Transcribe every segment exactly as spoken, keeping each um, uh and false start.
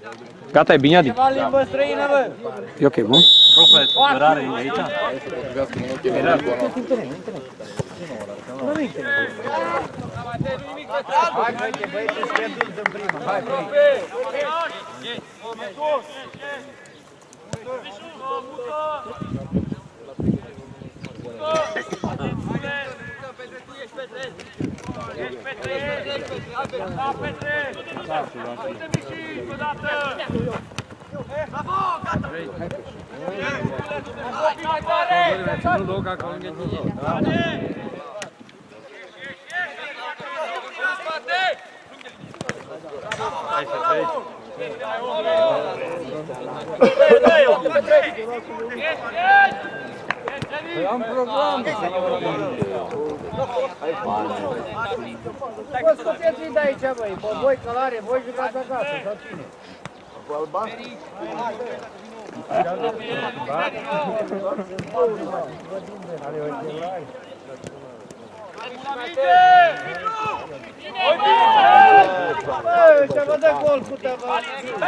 Gata, e bine, Adi? Ceva limbă străină, bă! E ok, bun? Profe, cărare e aici? Era. Hai, băieți, băieți, schedul în prima. Hai, băieți. Am program. Bă, scoteți-i de aici, băi, pe voi călare, voi jucați acasă, sau cine? Cu alba? Bă, ăștia vă dă gol cu tăvă!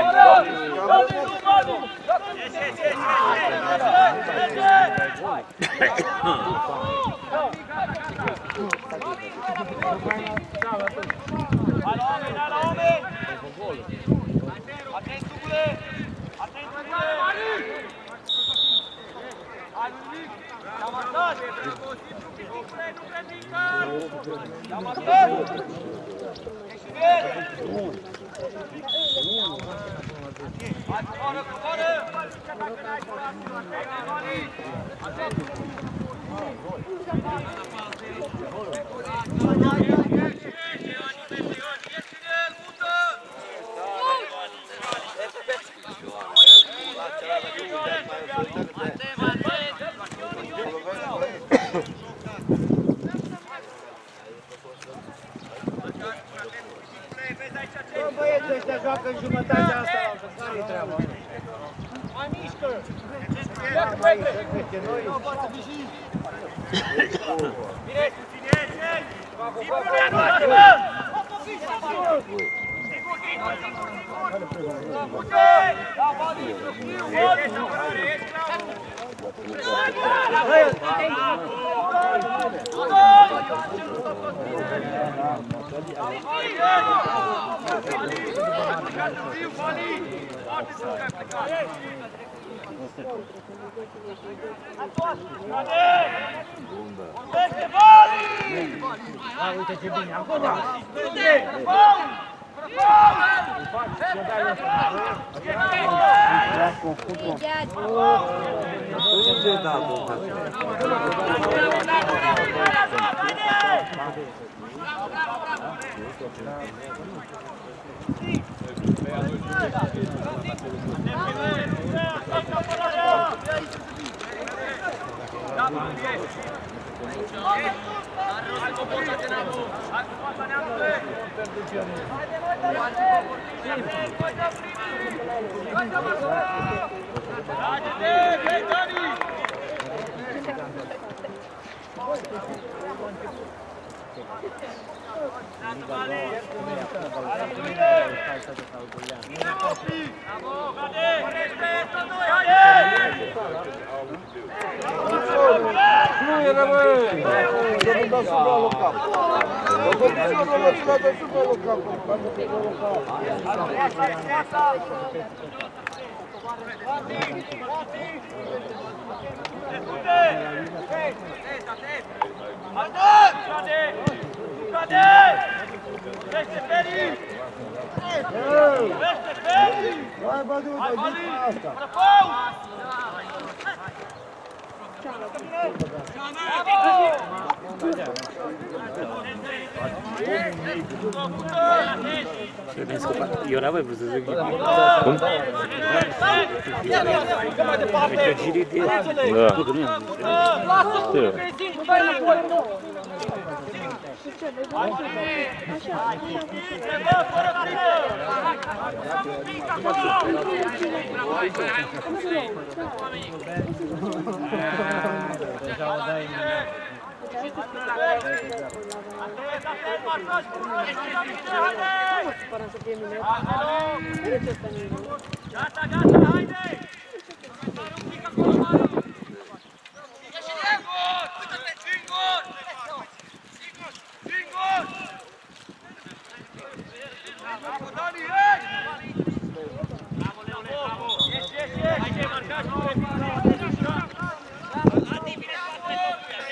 Bă, băieți, ăștia joacă în jumătatea asta, care-i treaba? Mai mișcă! Dacă mai să crește noi... Bine, ține, ține! Sigur, nu activă! Sigur, sigur, sigur, sigur! Uite! La banii, știu, banii! Uite ce bine, acolo! Nu era, bă! Domnul da sub la local. Domnul da sub la local. Vai, bădu, bădu, asta. Io avevo preso il gol. Cum? Perché giri di Da. Știu. Gata, gata, haide! Bravo, Dani, ei! Bravo, Leone, bravo! Ieși, ieși, ieși! Hai ce marcați, nu vei Adi, vine spatele tău!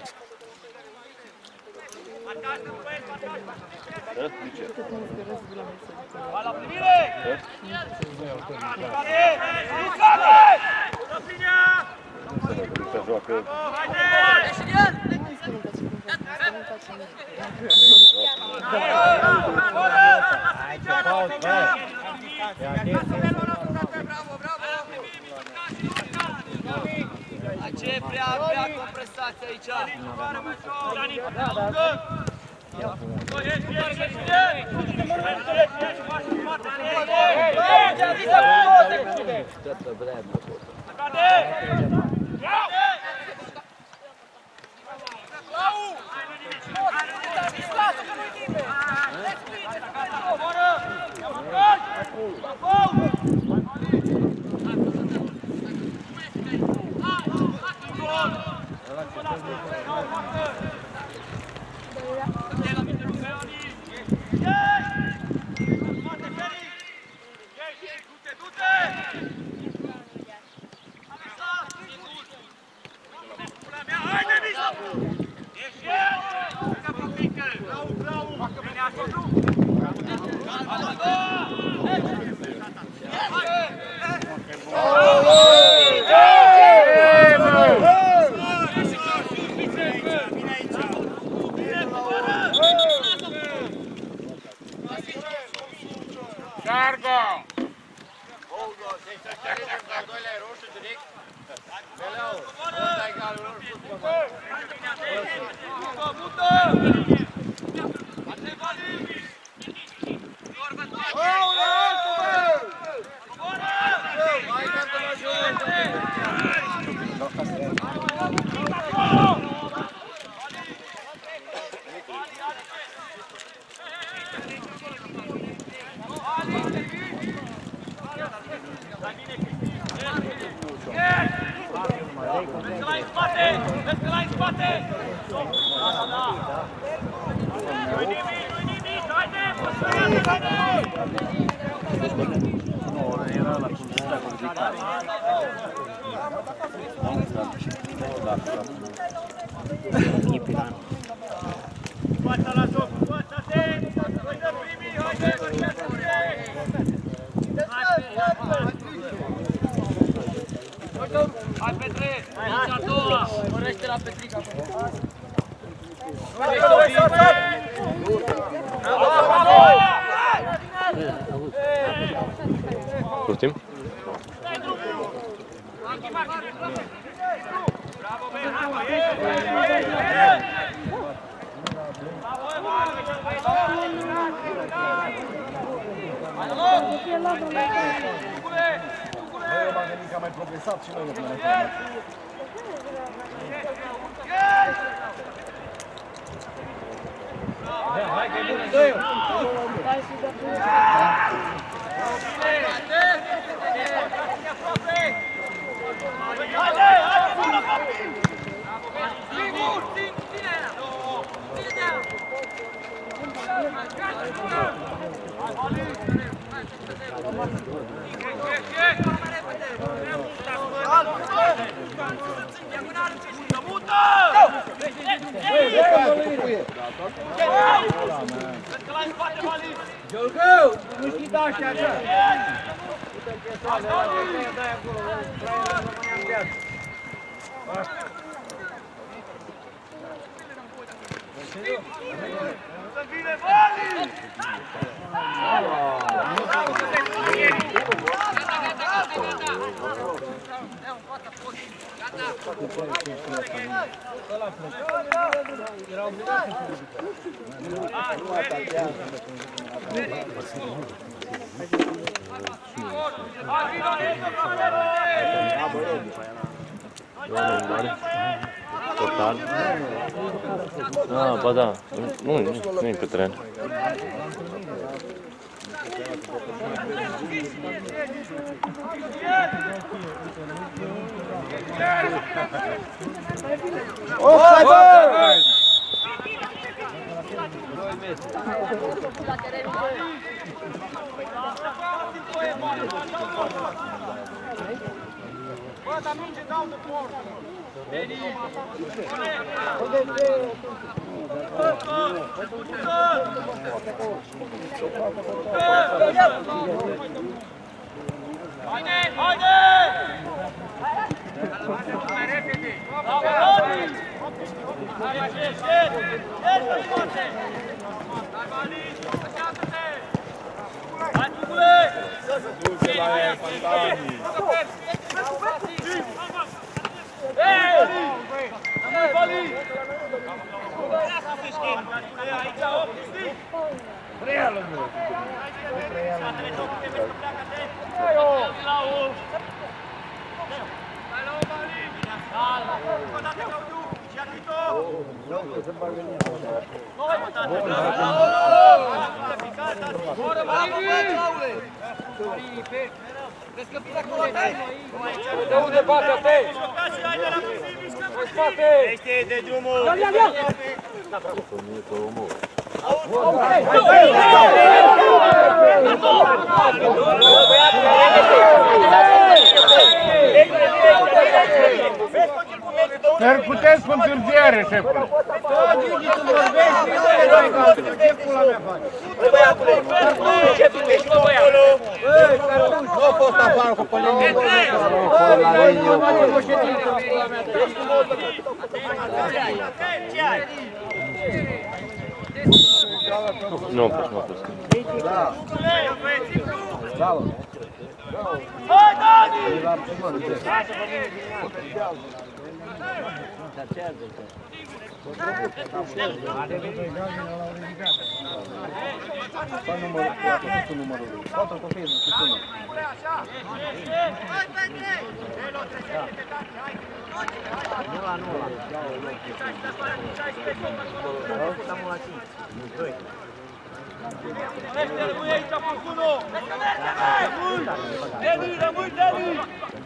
Marcați, nu vei, marcați! Da? De ce? Va la primire! Lucane! Lucane! Răplinea! Se joacă... Haide! Ce prea, prea compresați aici! Fața la joc, fața-te! Voi dă primii, haide, vârșeați-te! Hai, Petre! Aici a doua! Mărește la Petrica! Poftim? Bravo, Ben! Bravo, Noi m-am gândit că am mai progresat și noi nu mai hai că e bună, dă-i-o! Haide, haide, bună, copii! Singur, singur, ține ea! Ține ea! Giorgău, nu știi da așa, așa. Dai acolo, Traian rămânea în viață. Să vine Vali! Era obligat să nu atachează. Oameni mari. Portal. Ah, ba da. Nu, nu, nu e pe teren. Offside, bă! Bă, dar minge dau de port. Haide, haide! Mai repede! Hai, Tugule! Du-te la ea, Fantani! Hei! Rămâi, Vali! Aici, opt, știi? Prea lângă! Spatele jocul, te vezi că pleacă atent! Hai, o! La o! Hai la o, Vali! Încă o dată, Claudiu! Și Achito! Noi, mă, tată! Bravo! Boră, Vali! Vezi că vine acolo, atent! De unde bate, atent! În spate! Ești de drumul! Ia, ia, ia! Puteți cu întârziere, șefule. Da, Gigi, tu vorbești, nu e doi calci, ce pula mea faci? Băiatule, ce tu ești, bă, băiatule? Băi, cartuși, nu a fost afară cu pălinii. Băi, nu mă face moșetință, pula mea. Ce ai? Nu a fost, nu a fost. Hai, Dani! Fă numărul, nu știu numărul lui. Poate să fie, nu știu numărul. Hai, Petre! Nu la nu la. Este, rămâi aici, Porcunu! Rămâi! Deni, rămâi, Deni!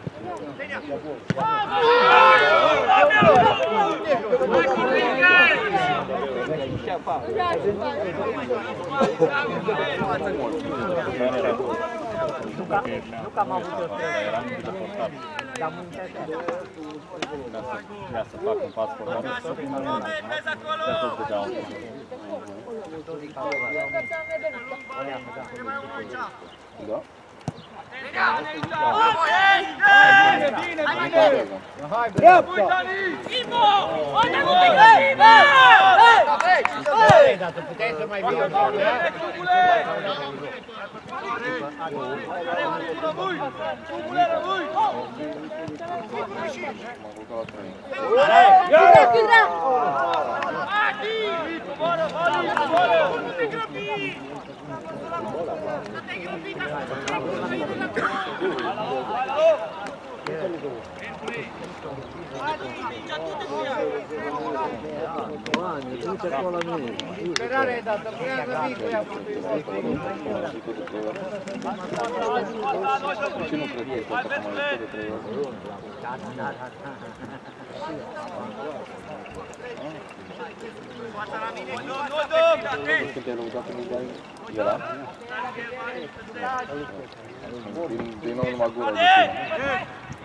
Nu că am avut o dar am uitat. Vrea să fac un pas format. Vezi acolo! Da? Bine, bine, bine! Hai, dreapta! Ivo! Unde cu tine, Ivo! Hei, dar tu puteai să mai vii o doamnă? Rămâi! Tugule, rămâi! Adi! Coboară, Vali, coboară! Nu te grăbi! Nu te grăbi, dar să te grăbi! Sperare ai dat, prea grăbit cu ea. Ce nu cred că este asta mai este de trei ori? Fața la mine, nu, nu, domn! Când te-ai lăudat în ideea era? Din nou numai gura de tine.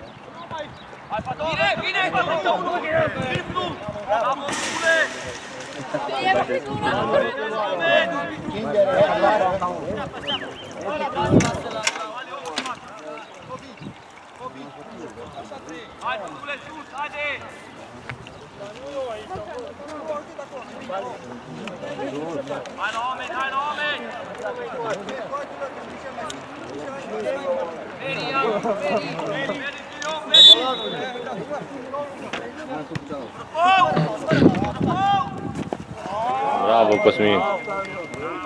Vine, vine, vine, vine, driptul! Bravo, Tugule! Hai, Tugule, sus, haide! Hai la oameni, hai la oameni! Meri, ia, Meri! Meri, Bravo, Cosmin!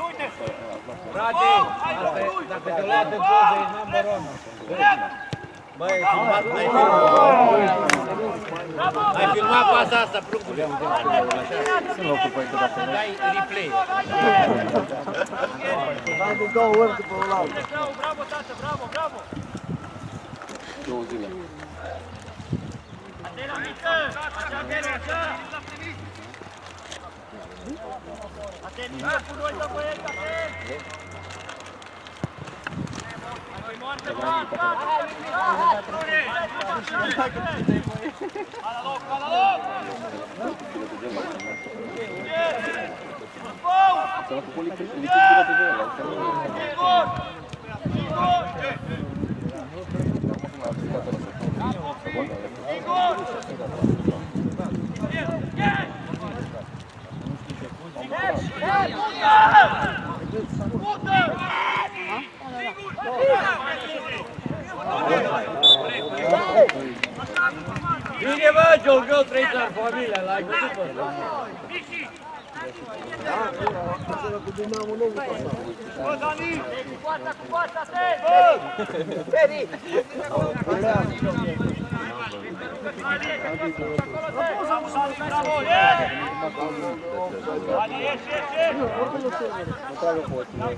Frate, dacă te lua de poză, e number one. Băi, ai filmat, ai filmat. Ai filmat pasa asta, pruncule. Sunt locul pe aici dacă nu. Dai replay. Dai de două ori după o laudă. Bravo, tată, bravo, bravo! Două zile. Atena mică! Așa, Atena, așa! Atena, mică cu noi, dă băieți, Atena! Hai, moarte, moarte! Ala loc, ala loc! Să-l făcut lichid direct pe el. Igor! Igor! Bine, bă, joc eu trei țări, familia, la super. Bă, Dani! Cu poarta, cu poarta, te! Feri! Bravo, ieși! Dani, ieși, ieși! Nu tragă poții.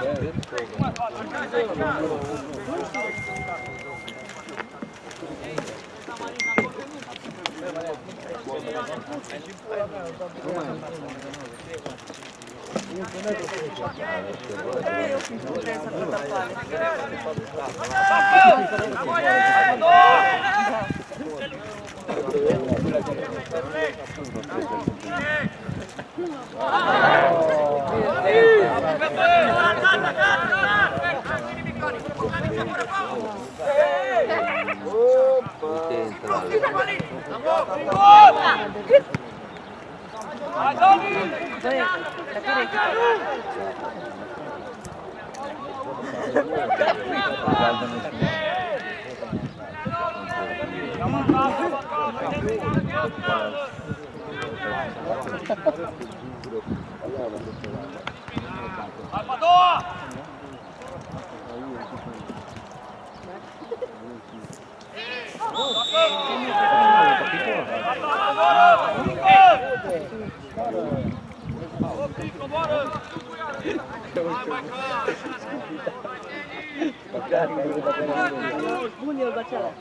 Bun el băceala.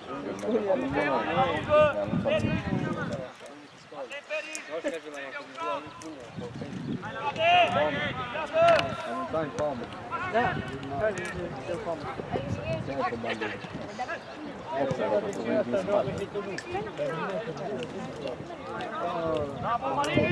Da. Bravo, Marin!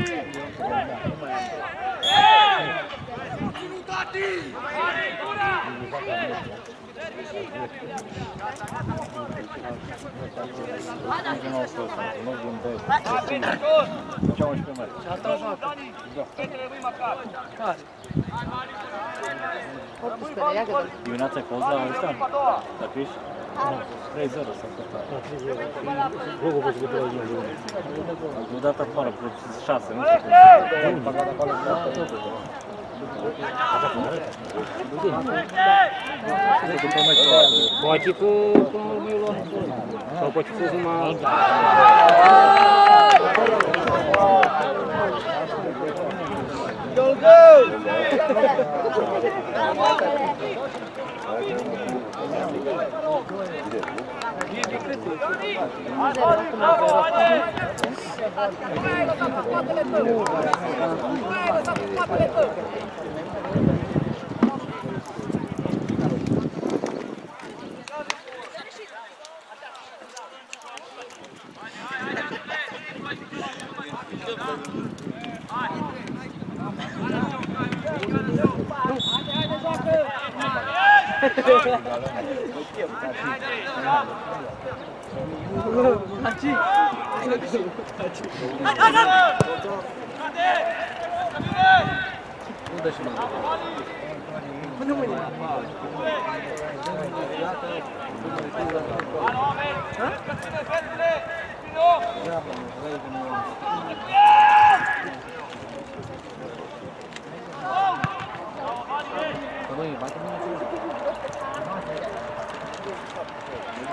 Dimineața că auzi la ăsta? Dacă ești? trei zero s-a făcut. Nu dat afară, vreo șase, nu știu. Poate că nu e luat sau poate că numai... Go, go!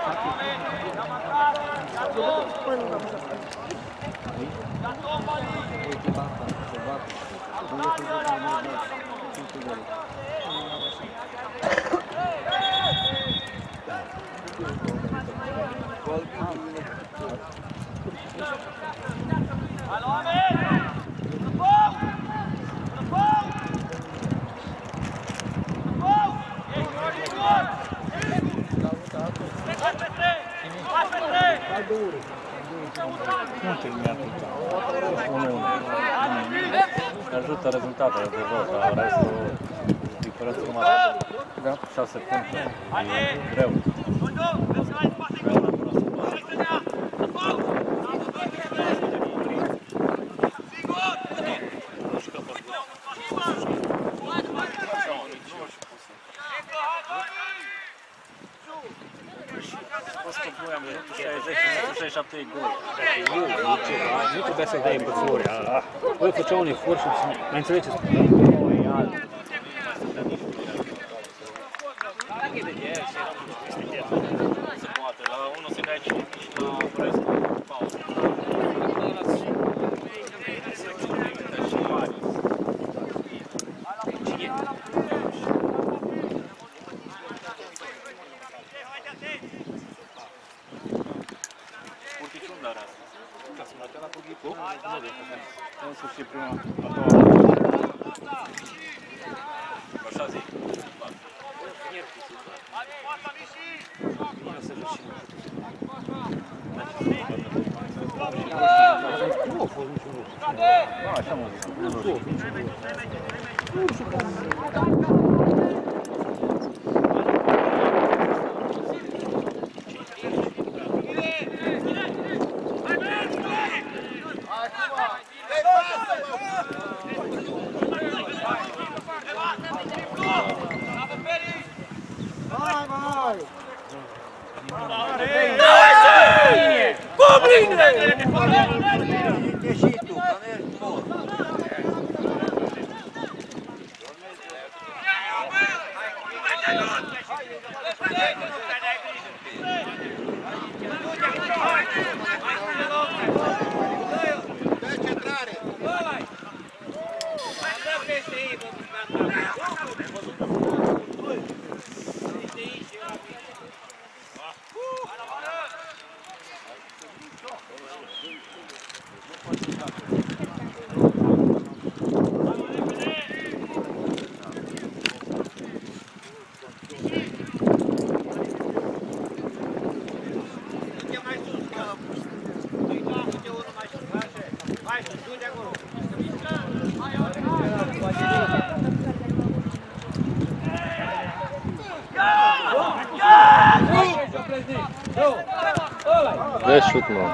Nu terminatul. unu unu. Ajută rezultatul de jos, dar restul diferență mare. Da? șase puncte. E greu. șaizeci și șapte e gol. Nu trebuia să-i dai bățuri. Voi făceau un efort și mai înțelegeți. Se poate, la unul se dea cinci și la restul pauză. În sfârșit, prima, a doua. Așa zic. Așa mă zic. Vezi șut, mă.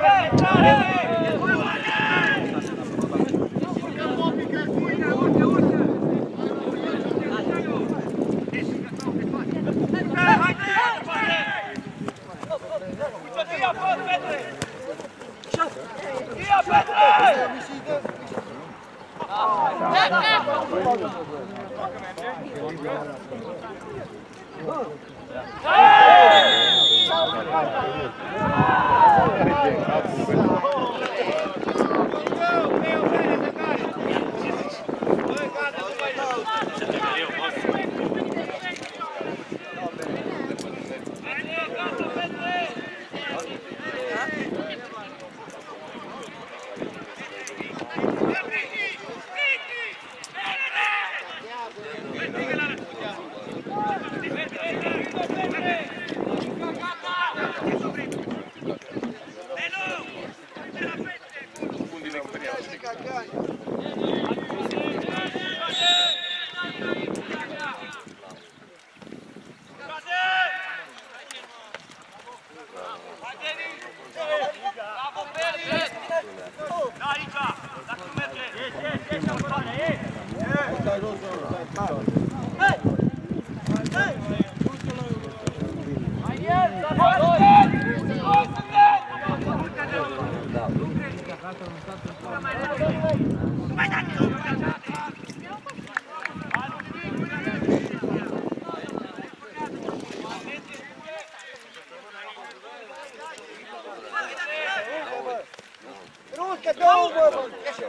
Ieși, două, bă!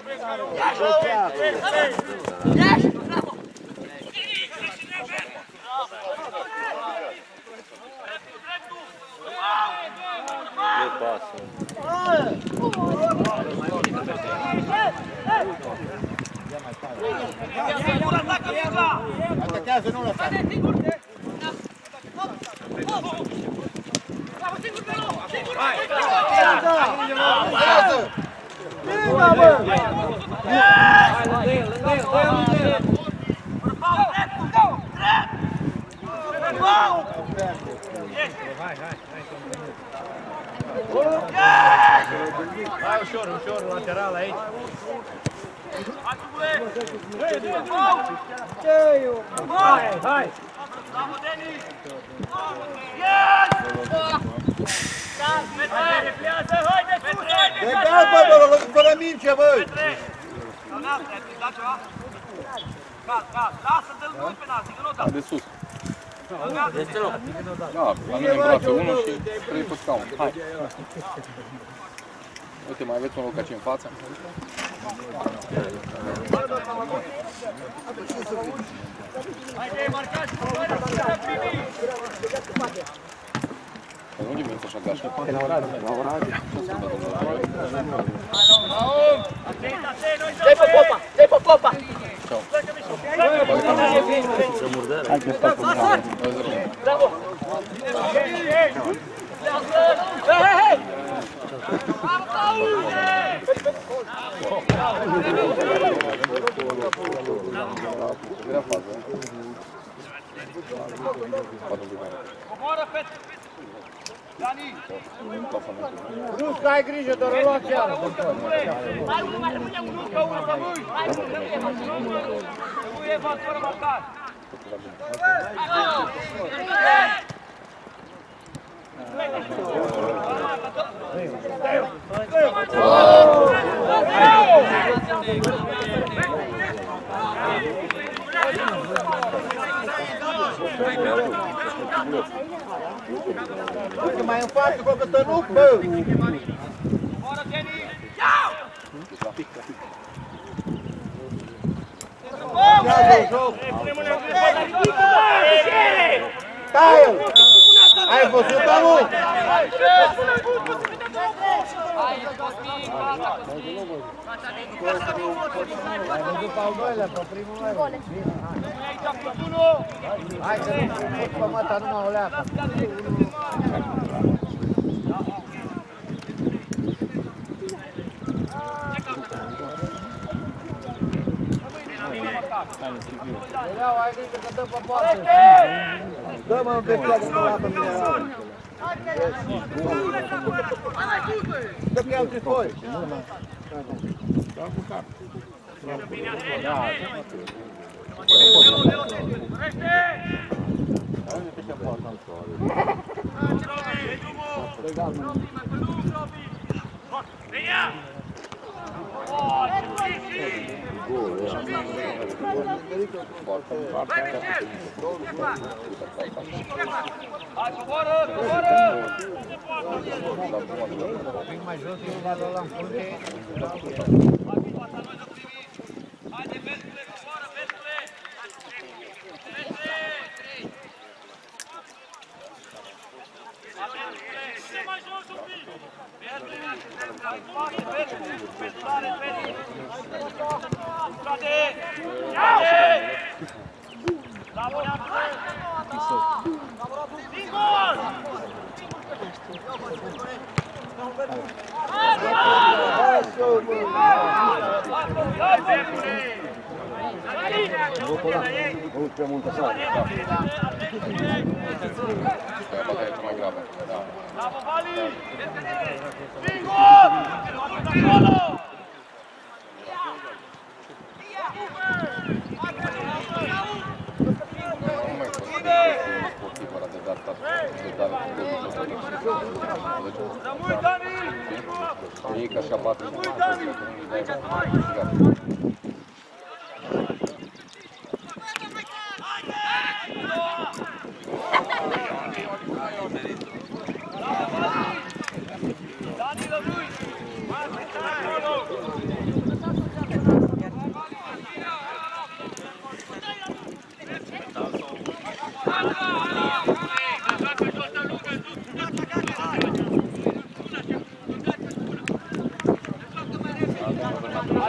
Ieși, bravo! Nu pasă. Atachează, nu lăsa! Vinga, bă! Hai, lângă el, lângă el, dă-i lângă el! Hai, ușor, ușor, lateral aici! Hai, hai! Bravo, Denis! Legal, bă, bă, fără mince, bă! De sus. Da, la mine în brațe unul și trei pe scaun. Hai. Uite, mai aveți un loc aici în față? Haide, marcați! Dar unde veniți așa gașă? La Oradea. La Oradea. Dai pe popa! Dai pe popa! Hai că stau cu mine. Bravo! Hei, hei, hei! Grea fază. Comoară, Petru! Dani! Rus, că ai grijă, doar o luați iară. Mai unul, mai rămâne unul, că unul pe voi! Hai, nu e val fără marcar! Uite, mai în față, cu Cătănuc, bă! Comoară, Denis! Ia-ți-o joc! Stai-l! Ai văzut, amu? Ai văzut pe al doilea, pe primul meu? Hai că nu pot pe măta, numai o leacă. Ileau, ai grijă că dă pe poartă. Dă-mă în vectoare, nu la pe mine. Dă că iau trifoi. Hai, coboară, coboară! Un pic mai jos, eu va lua la în frunte. Haide, Petule, coboară, Petule! Petule! Mai jos un pic! Petule! Petule! Petulare, Petule! Frate! Frate! Bravo, Petule! Din gol! Nu prea multă sală. Da. Bata e mai gravă. Da. Bravo, Vali! Din gol! Acolo! Nu mai pot să fie sportiv ăla de dat de dare de Rămâi, Dani! ei ca așa bate. Rămâi, Dani! Dani, rămâi! Mai ascultă acolo!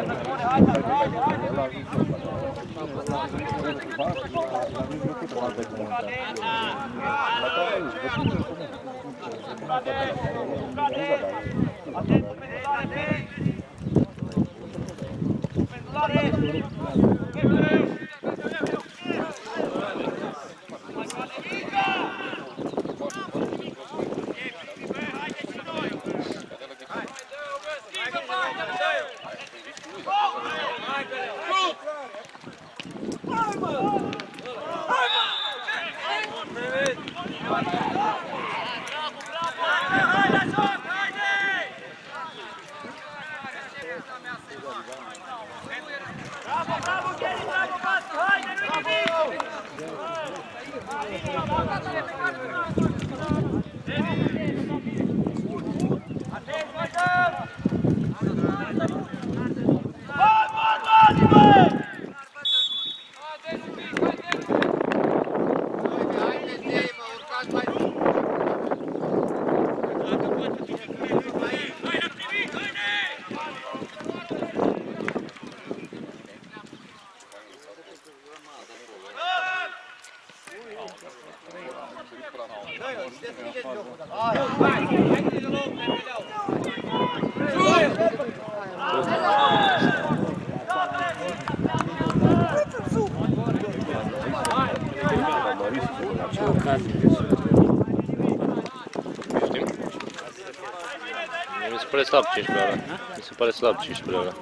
Mi se pare slab cincisprezece ăla. Mi se pare slab cincisprezece ăla.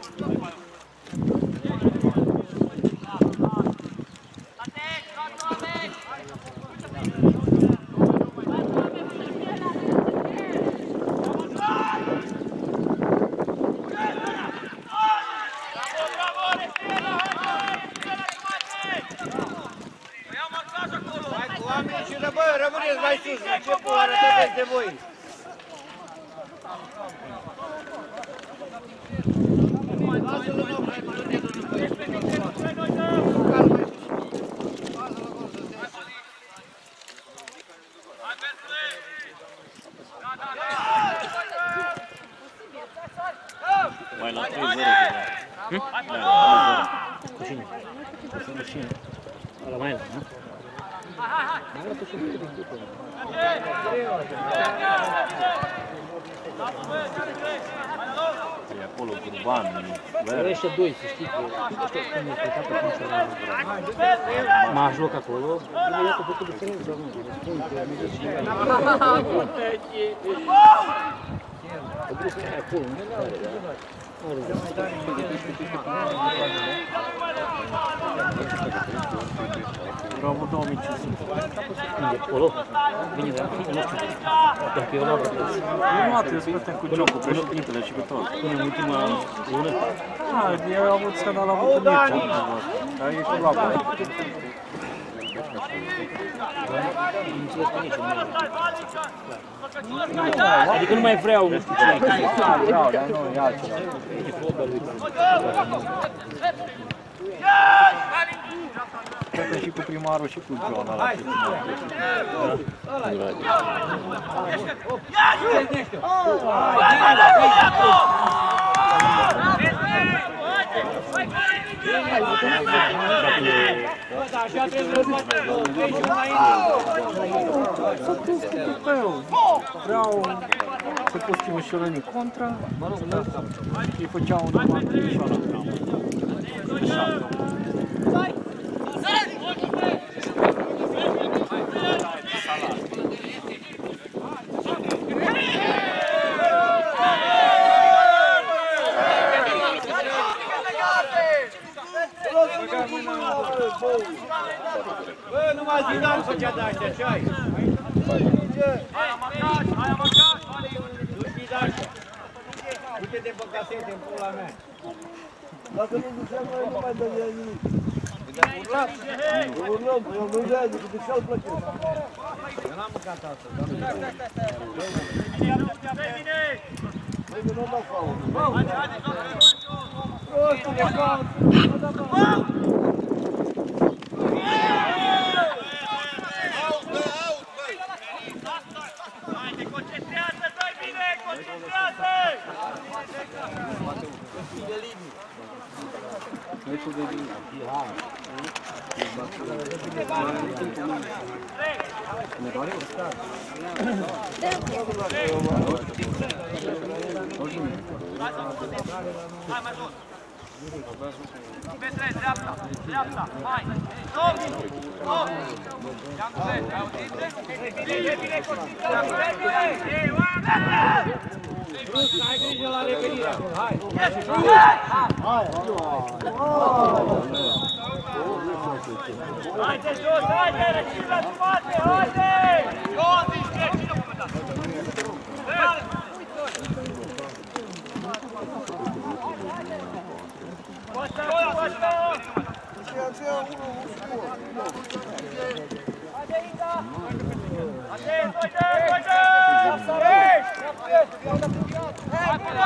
Oamenii și bă, rămâneți mai sus, ce vă arătați de voi? Lasă-l în om, hai mă, du-te după el. Mai la trei zero deja. Hm? Da, trei zero. Cu cine? Cu cine? Ăla mai ales, nu? Mai arată și un pic din după. E acolo curban, Era ăștia doi, să știi că nu știu cum e plecat atunci la... M-a joc acolo, imediat a făcut diferența, nu, răspund că mi-a zis cineva. A vrut să fie acolo, nu are, da? Erau vreo două mii cinci sute. Unde? Acolo? Vine de acolo, nu știu. Dacă eu l-am plătit. Eu nu trebuie să plătem cu jocul, cu șpintele și cu tot. Până în ultima lună? Da, eu am avut scandal, am avut în nici. Dar e cu la bani. Adică nu mai vreau, nu știu ce. Vreau, dar nu, e altceva. Cred că și cu primarul și cu John ăla. Așa trebuie să facem, deci înainte. Vreau să pus Timișorănii contra, îi făceau un număr de Timișoara. Bă, numai Zidane făcea de-astea, ce-ai? Aia marcat, aia marcat! Nu știi de-astea. Uite-te pe casete în pula mea. Dacă nu duceam noi, nu mai dădea nimic. Nu urlăm, că el nu dea, că de ce-l plăcea? Eu n-am mâncat asta, doamne. Băi, că nu dau faul. Haide, haide, joacă! Prostul de caut! Haide, concentrează, dă-i bine, concentrează! meciul de din Hai mai jos! Petre, dreapta, dreapta, hai! Stop! Stop! Iancu, vezi, ai auzit? Bine, bine, concentrare! Bine! Ai grijă la revenire acolo, hai! Hai! Haide jos, haide, rețin la jumate, haide! douăzeci și trei, cine a făcut asta? Costa, Costa! Aceea unul, un scor. Haide, Inda! Haide, uite, uite! Hai, până!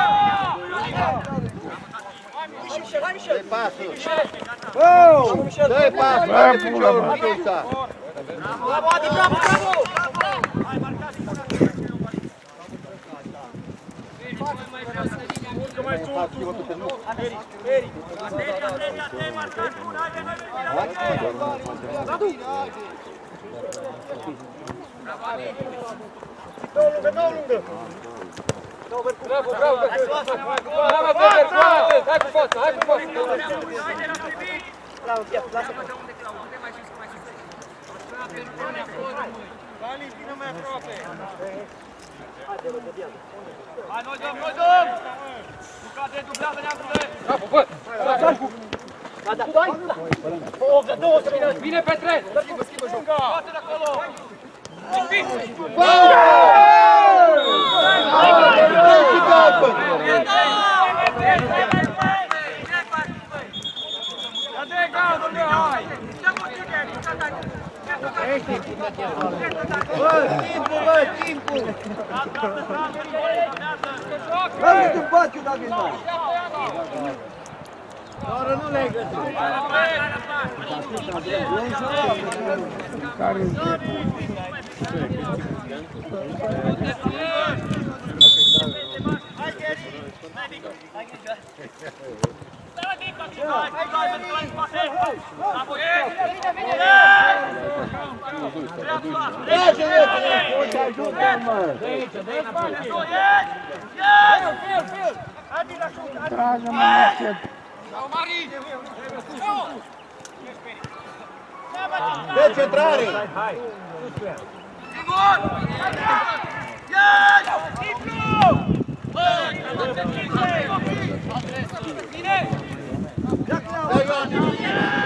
Hai, Michel! Dă-i pasul! Dă-i pasul! Dă-i piciorul, nu te uita! Bravo, Adi, bravo, bravo! Hai, marcați! Urcă mai sus! Meri, meri! Atenție, atenție, atenție, marcați! Haide, haide, haide! Dă-o lungă, dă-o lungă! Bravo, bravo! Bravo, Peter, bravo! Hai cu fața, hai cu fața! Haide, la privit! Bravo, Piat, lasă-mă! Dani, vină mai aproape! Hai, noi dăm, noi dăm! Bucate, dublează, neamțule! Bravo, bă! Da, da, doi! optzeci, două să vină! Bine, Petre! Schimbă, schimbă joc! Bate de acolo! Bă, timpul, bă, timpul! Hai să-mi faci eu dacă e mai! Doar nu le-ai găsit! Care Decentrare! Hai! Simon! Yes! Diplu! Bine! Da, Ioan!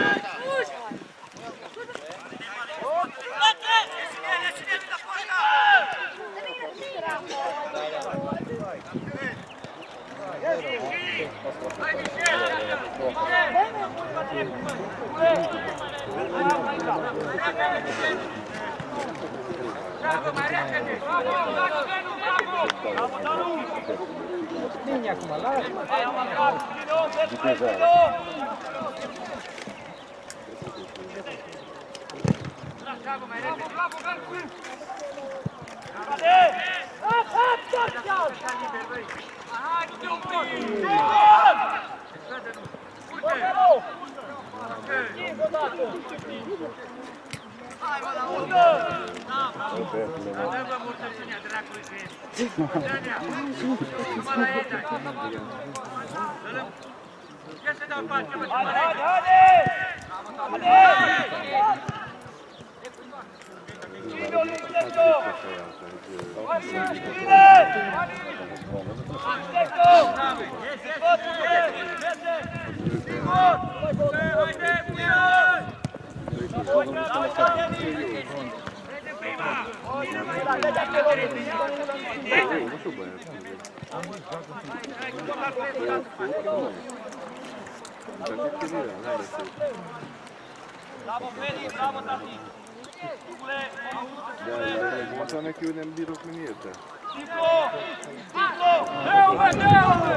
Bravo, mai repede! Bravo, bravo, Venu, bravo! Bravo, Danu! Bine acum, lasă-mă! Hai, am marcat! Vino, vezi, vino! Bravo, mai repede! Bravo, bravo, Venu! Bravo! Hop, hop, tot, tot! Hai, du-te un pic! Urcă! Urcă! Odată! Hai, mă, la urcă! Da, bravo! Dă-vă murtăciunea, dracului că ești! Murtăciunea! Numai la ei dai! Dă-l-mi! Ce să dau pace, mă, haide, haide, haide! Haide! Cine-o luptă-o? Cine? Aștept-o! Iese, iese! Sigur! Haide, puieri! Vede prima! Vede acolo! Nu știu, băi. Bravo, Feli! Bravo, tati! Možda neki u njem birok mi nije te. Diplo! Diplo! Evo me, evo me!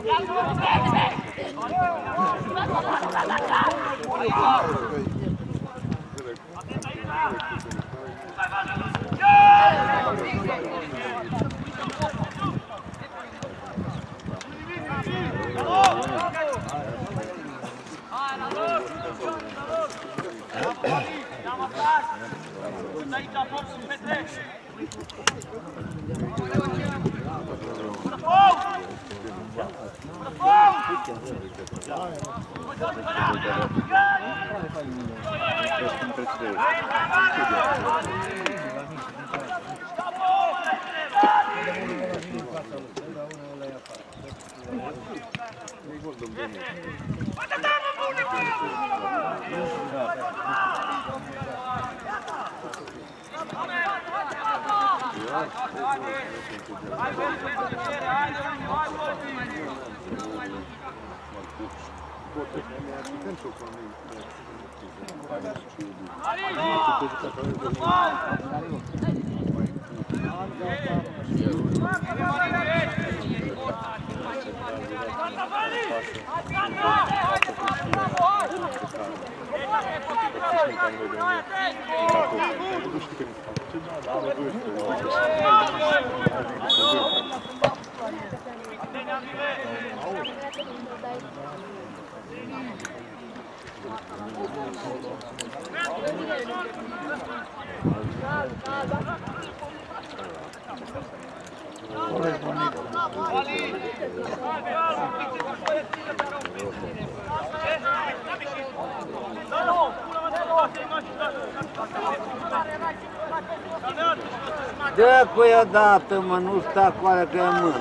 Dă cu ea dată, mă, nu sta cu alea că e în mână.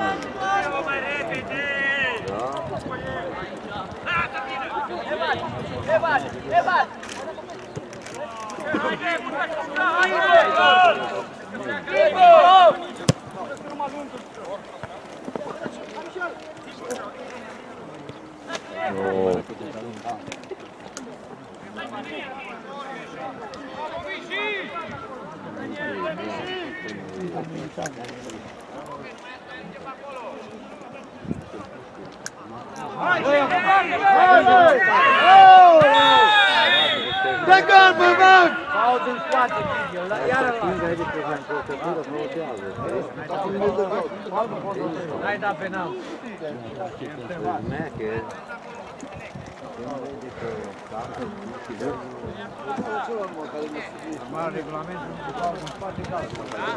Dă gol, bă, bă! Caut în spate, iară la... N-ai dat penal. Normal, regulamentul nu caut în spate, caut.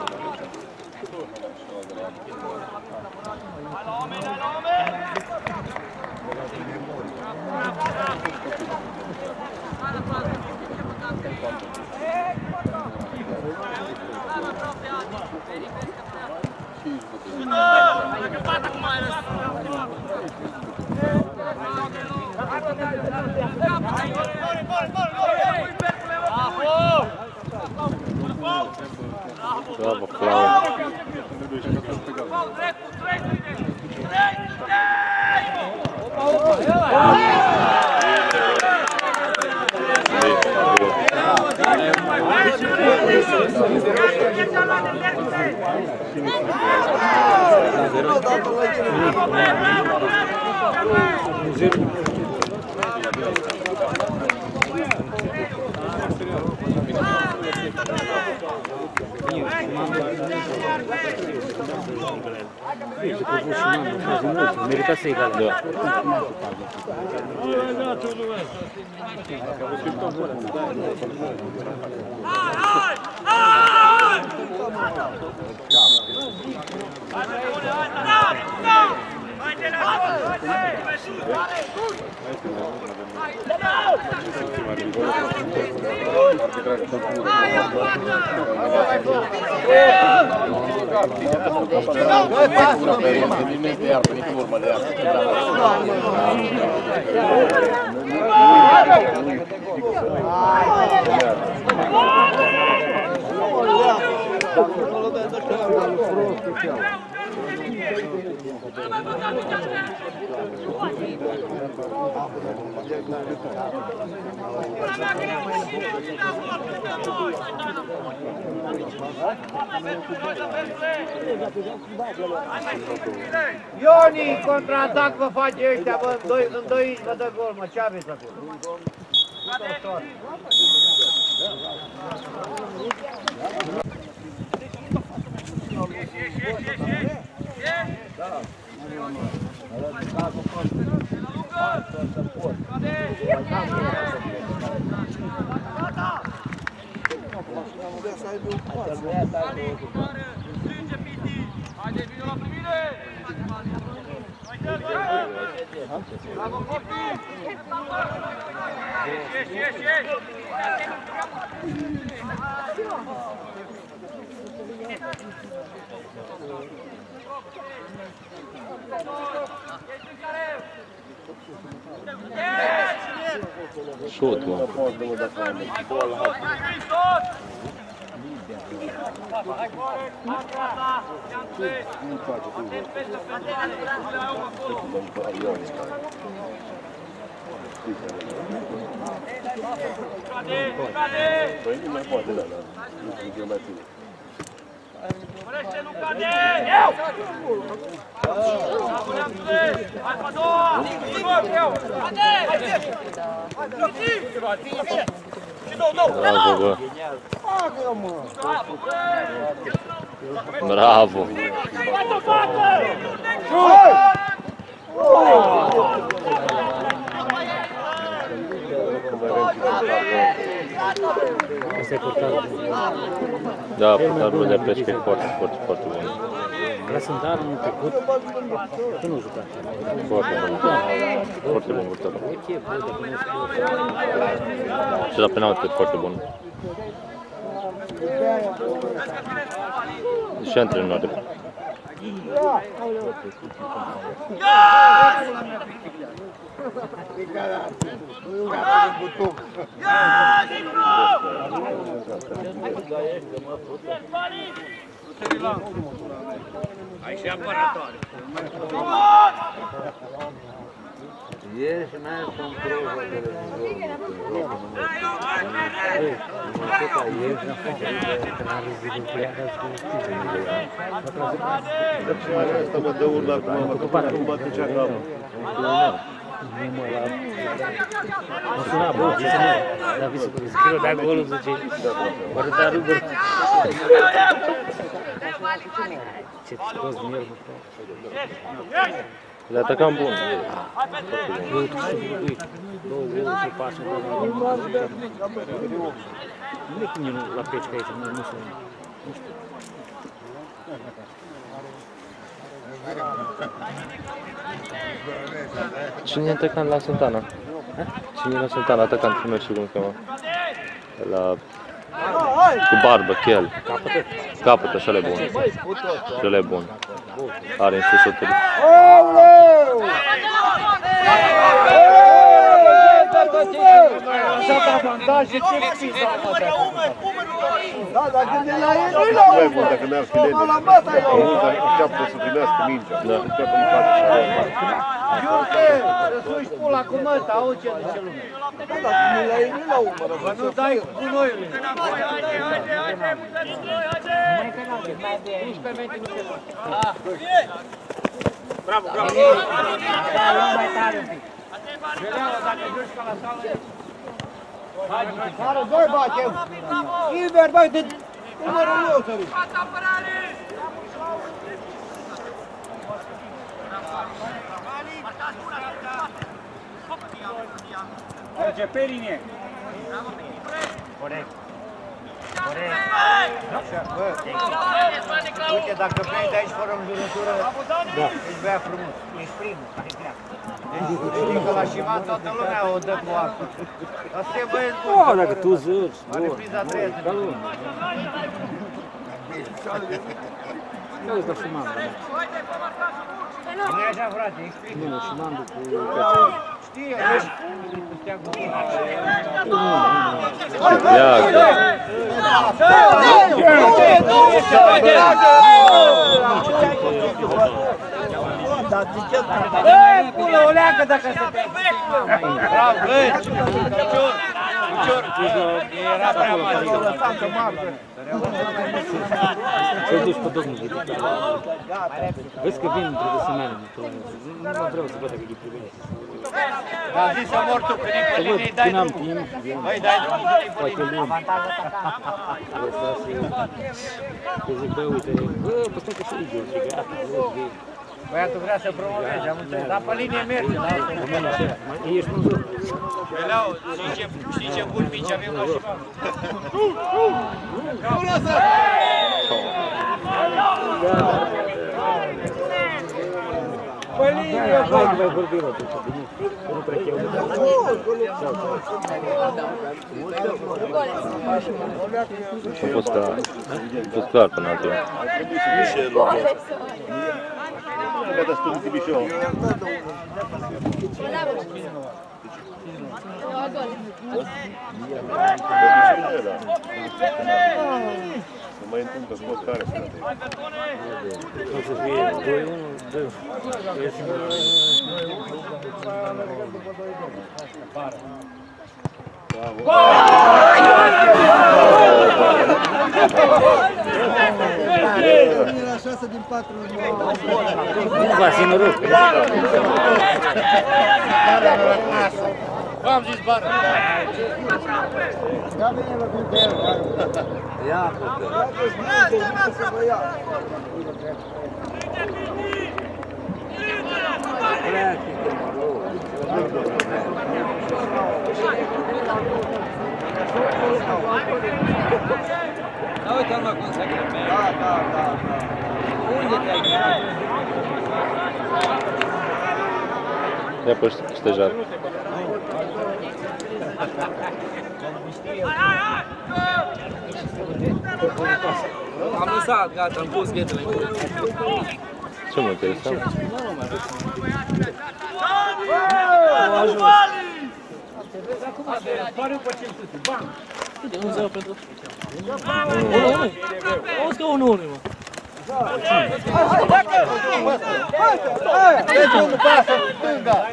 Bravo, Claudio. Merita să egală. Da. Ioni, contraatac vă face ăștia, bă, în doi, în doi vă dă gol, mă, ce aveți acolo? Haide, vino la primire! Bravo, copii! Ieși, ieși, ieși! Șut, mă. Păi nu mai poate, da, da. Nu știu, mai ține. Oprește, Lucane! Eu! Alfa a doua! Eu! Bravo, bă. Bravo. Asta e portarul. Da, portarul de pleci că e foarte, foarte, foarte bun. La sunt anul trecut, tu nu jucat. Foarte bun. Foarte bun portarul. Ok, bă, dacă nu știu. Și la penalti e foarte bun. Și antrenor. Ai și apărători. Ești, n-ai să-mi provă de Asta mă dă urla acum, nu bate cea capă. Nu suna, bă, ce suna? Dar vi se scriu de acolo, zice. Portarul, bă. Ce scos miel, mă. Le atacam bun. Uite, uite, două gole și pași. Nu e cum e la pecică aici, nu știu. Nu știu. Cine e atacant la Santana? Cine e la Santana atacant? Nu știu cum se cheamă. La... Cu barbă, chel. Capătă? Capătă, așa le bun. Și le bun. Are în sus o tări. Da, dar când e la ei, nu-i la urmă. Dacă n-ar fi lene, la masa e la urmă. Dacă înceapă să primească mingea. Da. Înceapă din față și la urmă. Iute, răsuși pula cu măta, auzi ce zice lumea. Da, dar când e la ei, nu-i la urmă. Bă, nu dai cu noi. Bravo, bravo! Mai tare un pic. Veleaua, dacă joci ca la sală... Sară, doi bate! Iber, băi, de numărul meu să ridic! Merge pe linie! Corect! Corect! Așa, bă! Uite, dacă pleci de aici fără înjurătură, îți bea frumos. Ești primul care pleacă. Deci că la Șivan toată lumea o dă cu apă. Asta e băieți bun. Oh, dacă tu zici, la repriza a treia. Nu îți dă și mandă. Nu e așa, frate, ești primul. Nu, și mandă cu... Știe, ești cu stea cu tine. Ia! dar de ce? Băi, pulă o leacă dacă se te... Bravo, băi! Picior! Picior! Era prea mare. Să-l duci pe domnul. Vezi că vin între desenare. Nu mă vreau să văd dacă e privește. Dar zis să mor tu, când e pe linie, dai drumul. Băi, dai drumul, când e pe linie. Eu zic, bă, uite, bă, bă, stai că și Igor, zic, gata, Băiatul vrea să promoveze, am înțeles, dar pe linie merge, da? ești mânzor. Băleau, știi ce bun mici avem la Șiva? Nu lasă! Pe linie, bă! Hai, mai vorbim atunci, bine? Că nu trec eu. A fost clar. A fost clar până altul. Gata, spune Timișoara. Să mai întâmplă scot tare, frate. O să fie doi unu, doi unu. Era șase din patru. Nu va fi noroc. V-am zis bară! Ia vine la cu el. Ia, Da, uite, mă, cum se crede. da, da, da. Unde te-ai? Ia păi stejar. Am lăsat, gata, am pus ghetele în cură. Ce mă interesant? Uite, unu zero pentru... unu unu! Auzi că unu unu, mă! Deci unul pasă în stânga!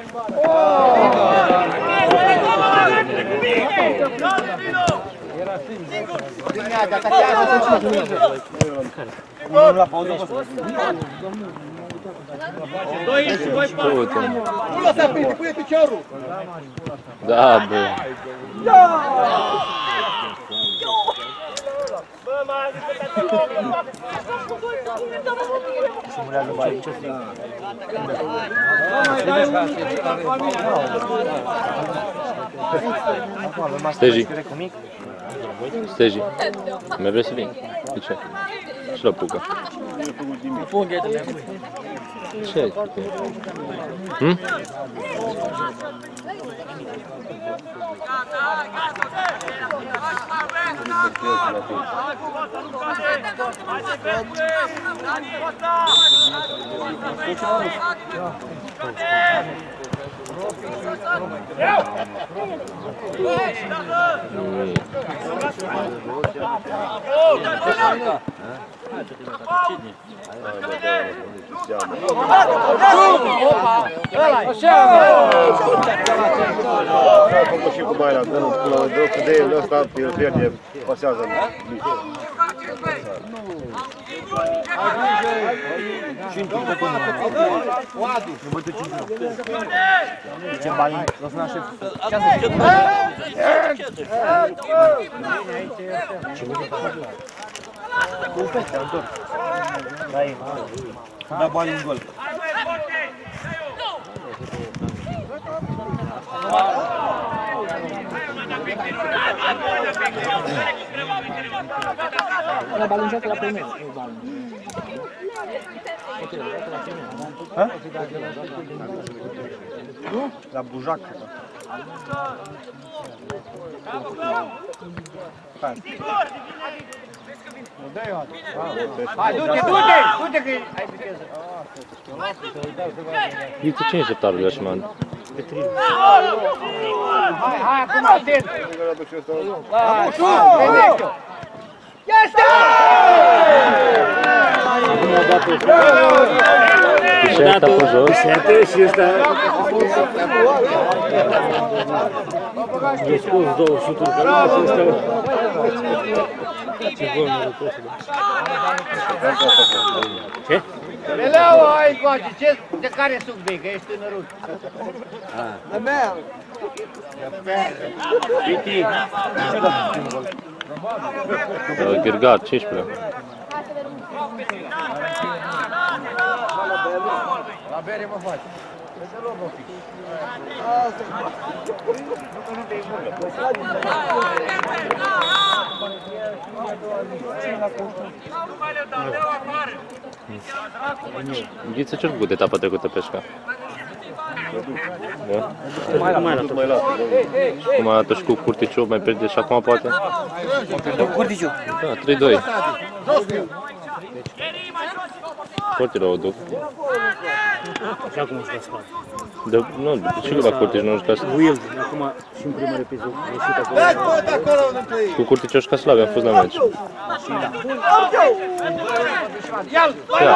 Dimineața, atachează să nu la pauză. Doi și voi patru. Nu lăsa prinde, pune piciorul. Da, bă. Bă, mai Simulează bani. Steji. Steji. Mai vrei să vin? De ce? Și la pucă. Pun ghetele. Ce ai? Hm? S-a făcut și cu Maila, dă-l până la drog, că de el ăsta, el pierde, pasează în mici. Ce bani? Nu sunt așa. Da bani în gol. La balon joacă la primul. Nu? La Bujac. Hai, du-te, du-te! Du-te că ai viteză. Uite, cine e șeptarul de Așman? Hai, hai, acum atent! Este! Acum a dat-o. Șerta pe jos. Și ăsta... E scos două șuturi pe la și ăsta... Ce gol mă rog Ce? Leleu, hai încoace, ce, de care suc bei, că ești tânărut? De mea. Piti. Ghergar, cincisprezece. La bere mă faci. Să luăm o pic. Nu că nu bei mult. Ghiță, ce-a făcut etapa trecută peșca? Da? Mai la mai la Mai lasă, Cum a arată și cu Curticiu, mai pierde și acum poate? Curticiu. Da, trei doi. Foarte rău o duc. Și acum își spate. De, nu, de ce la Curticiu nu juca? Cu el, acum și în primul episod, ieșit acolo. Cu Curticiu juca slab, am fost la meci. Ia-l!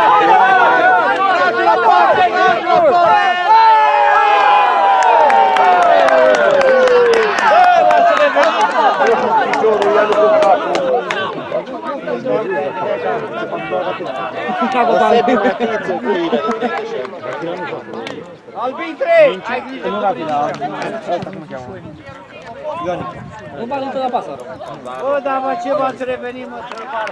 Albin trei! Ai grijă! Nu rapid, dar ăsta cum cheamă? Ionic. Nu bani tot la pasă. Bă, dar mă, ce v-ați revenit, mă, trăbar?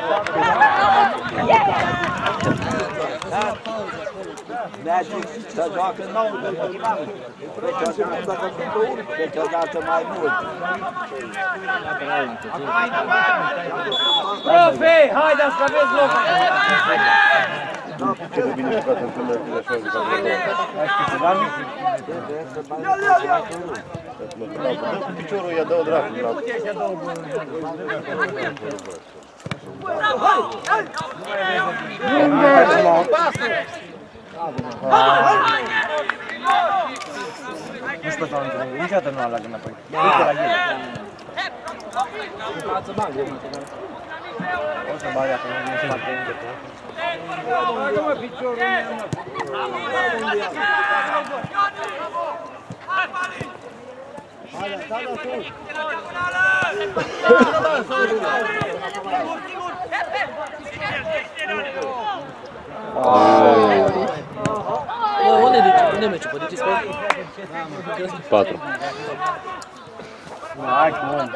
Să joacă nou de motivat. Câteodată dacă sunt unul, câteodată mai mult. Profe, haideți că aveți loc! Ce de bine jucat în primul rând, așa jucat în primul rând. Cu piciorul i-a dă-o dracu. Nu știu pe sau niciodată nu alerg înapoi. Uite la el. Față bani, o să bagi acolo, nu se poate încet. Bagă-mă piciorul în mână! Unde e unde e meciul? Pe Sport? patru. Hai, cum?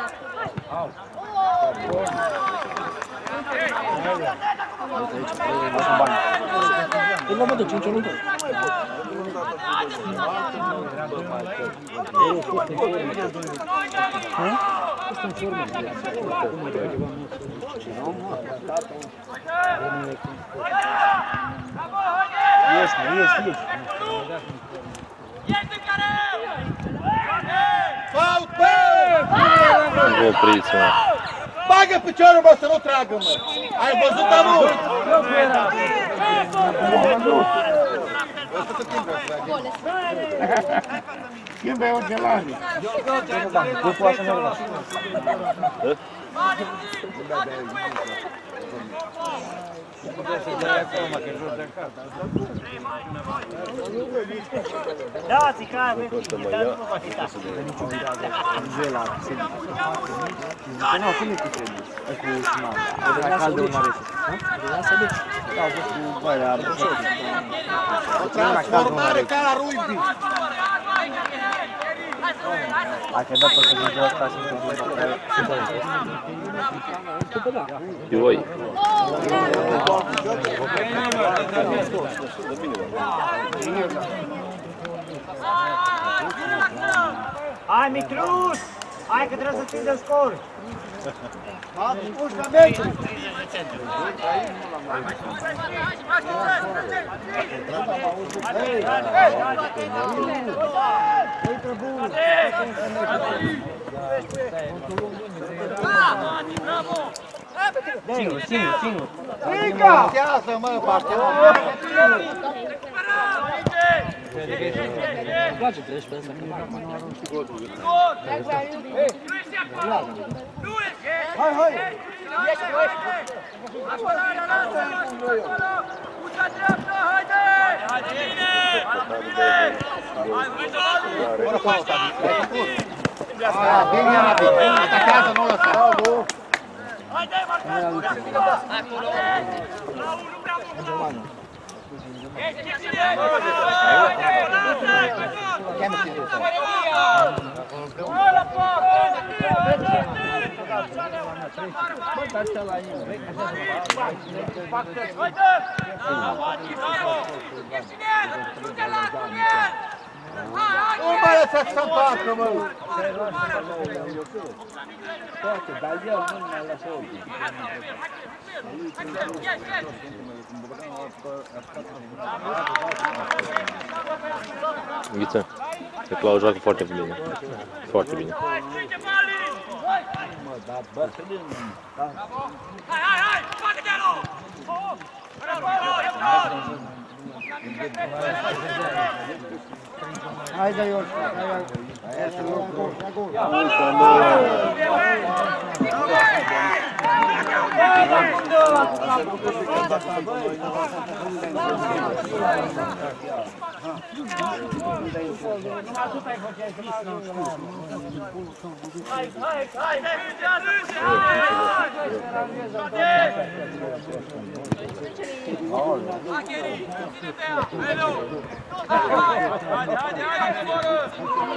Eu nu mă duc, cinci unu. Ești, ești, ești. Fault, bă! Vă opriți, mă. Bagă piciorul, mă, să nu tragă, mă! Ai văzut amul? Schimbe ochelari. Nu poate să mergă. Dați-i că aveți dar nu vă va fi dat. Zela, Sedi. Nu, cum e cu Sedi? Cu Șuman. La caldul mare. Da, au fost cu băia. O transformare ca la rugby. Hai că dă pe să zic asta și să Și voi. Hai, Micruș! Hai că trebuie să ținem scor! Pușcă meciul! Singur, singur, singur. Rica! Tează, mă, partea! Îmi place treci pe asta. Hai, hai! Apărarea lasă! Ușa dreaptă, haide! Bine, Abi, atachează, nu lăsa. Haide, marcați! Acolo! Nu mai lăsați să facă, mă! Poate, dar el nu mai lasă ochii. Ghiță, cred că l-au joacă foarte bine. Foarte bine. Mă, dar bătrân... Hai, hai, hai! Spate-te-lo! Haide, Iorș, haide, Hai, hai, hai! Haide, haide, haide, coboră!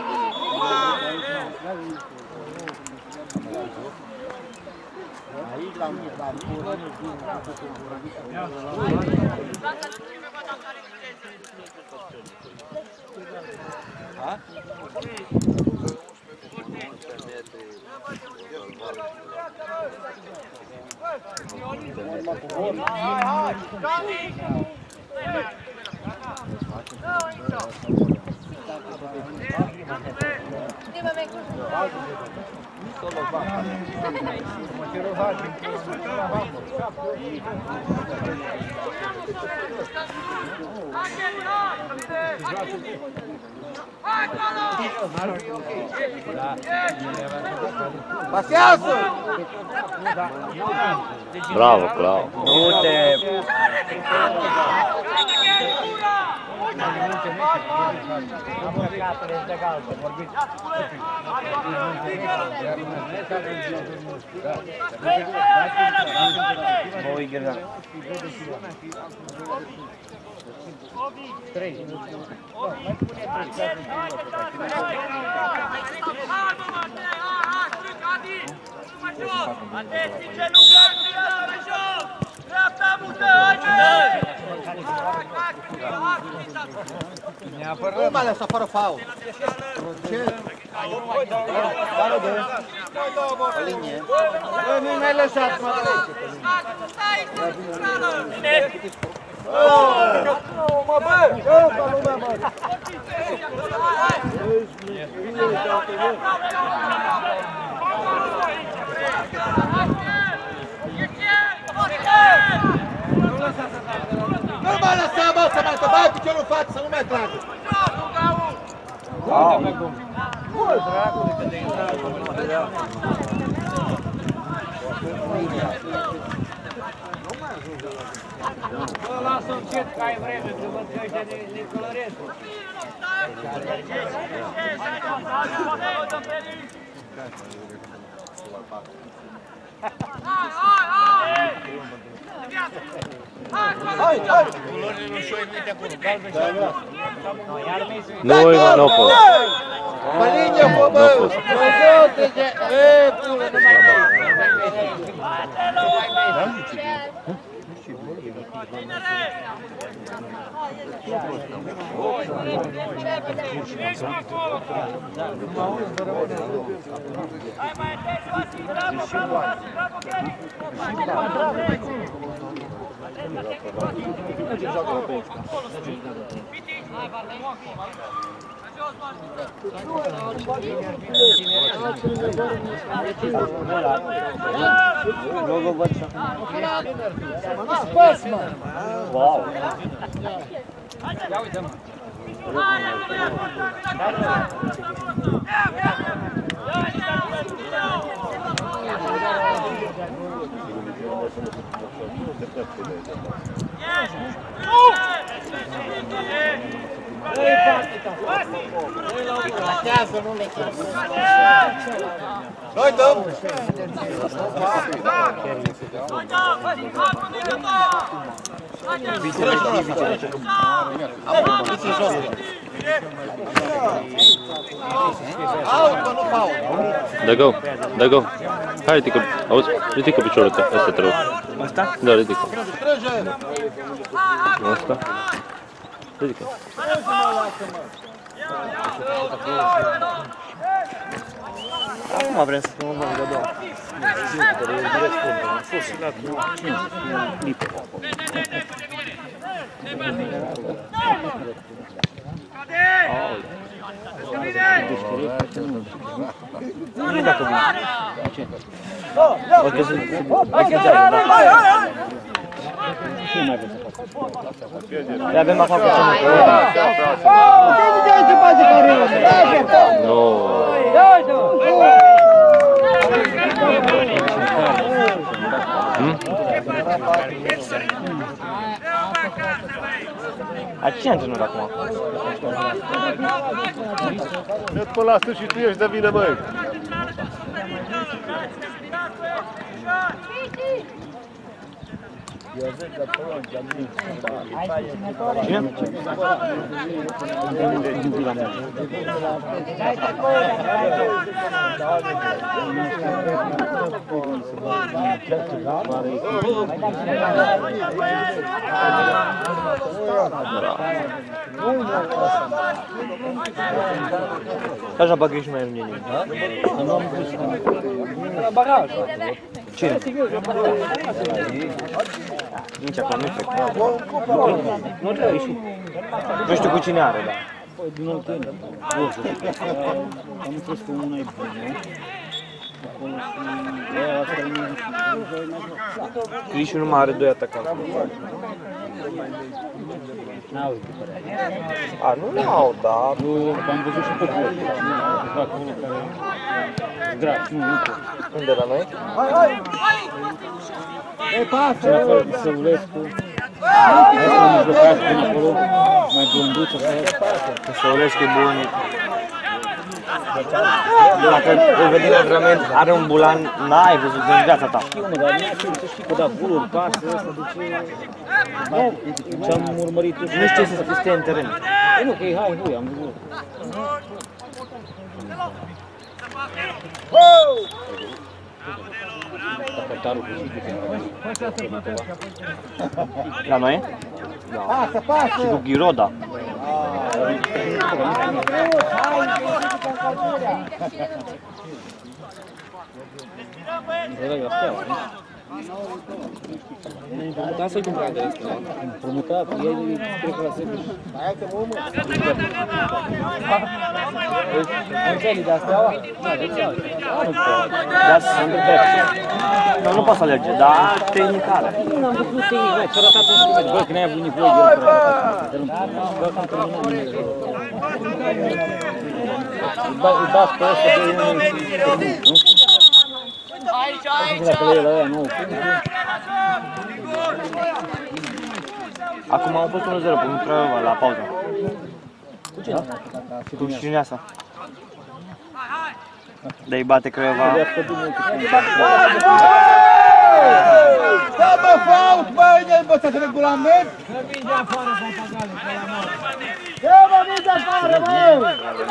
Aici l-am pus. Ha? Pasează! Bravo, bravo. Nu te... Voi gândea. Trei. Atenție, nu gândiți, jos! Dreapta mută, haide! Nu mai lăsa fără faul. Ce? O linie. Nu mai lăsați, mă, Stai, mă, bă! Eu, ca lumea, mă! Nu mai lăsa, mă, să mai te bai piciorul în față, să nu mai tragă! Bă, dracule, că de intrare! Bă, lasă încet că ai vreme, că văd că ăștia ne coloresc. Hai, hai! Culorile nu știu uite acolo, galben. Nu, nu pot. Pe linie, bă, bă! E, pule, nu mai Wow. Yes! Platează, nu le chiar. Noi dăm! Dă go, dă go. Hai, ridică, auzi, ridică piciorul ăsta, te rog. Asta? Da, ridică. Asta? Ridică. Acum vrem să nu mă de doua. Am fost și la clipă. Nu știu dacă vine. Poate să... Hai că zeagă, da. Ce mai vreți să fac? Le avem acum pe cine. Nu. A cine antrenor acum? Cred până la sfârșit tu ești de vină, măi. Cine? Așa bagă și mai în mine. La baraj. Cine? Nici acolo nu trec. Nu trebuie ieși. Nu știu cu cine are, da. Păi, din Oltenia. Am înțeles că una e bună. Acolo și... Crișu nu mai are doi atacanți. N-au A, nu n-au, da. Am văzut și pe voi. Grav, nu, nu pot. Unde, la noi? Hai, hai! Ei, pasă! La fel, Săulescu. Asta nu jucați până acolo, mai blânduță, că Săulescu e bun. Dacă îl vedi la antrenament, are un bulan, n-ai văzut în viața ta. Știu, mă, dar nu știu să știi că da buluri, pasă, ăsta, de ce... Ce-am urmărit tu și nu știu să stai în teren. Păi nu, că e hai, hui, am văzut. La noi? Pasă, pasă! Și cu Ghiroda. Împrumutat sau-i cumpărat de restul? Împrumutat, ei cred că la Sebiș. Aia te mă, mă! Angelii de Steaua? Da, de Steaua. Da, sunt de back. Nu, nu poți să alerge, dar tehnicare. Nu am văzut tehnic, băi, ți-a ratat un scumet. Băi, că n-ai avut nevoie de el pentru a ratat. Băi, că am terminat numele. Îi bați pe ăsta, băi, nu? Aici, aici! Acum am fost unu zero pe un Craiova la pauză. Cu cine? Cu Șineasa. De-i bate Craiova. Da, mă, fault, băi, ne-ai învățat regulament? Dă minge afară, papagale, pe la mare. Dă, mă, minge afară, băi!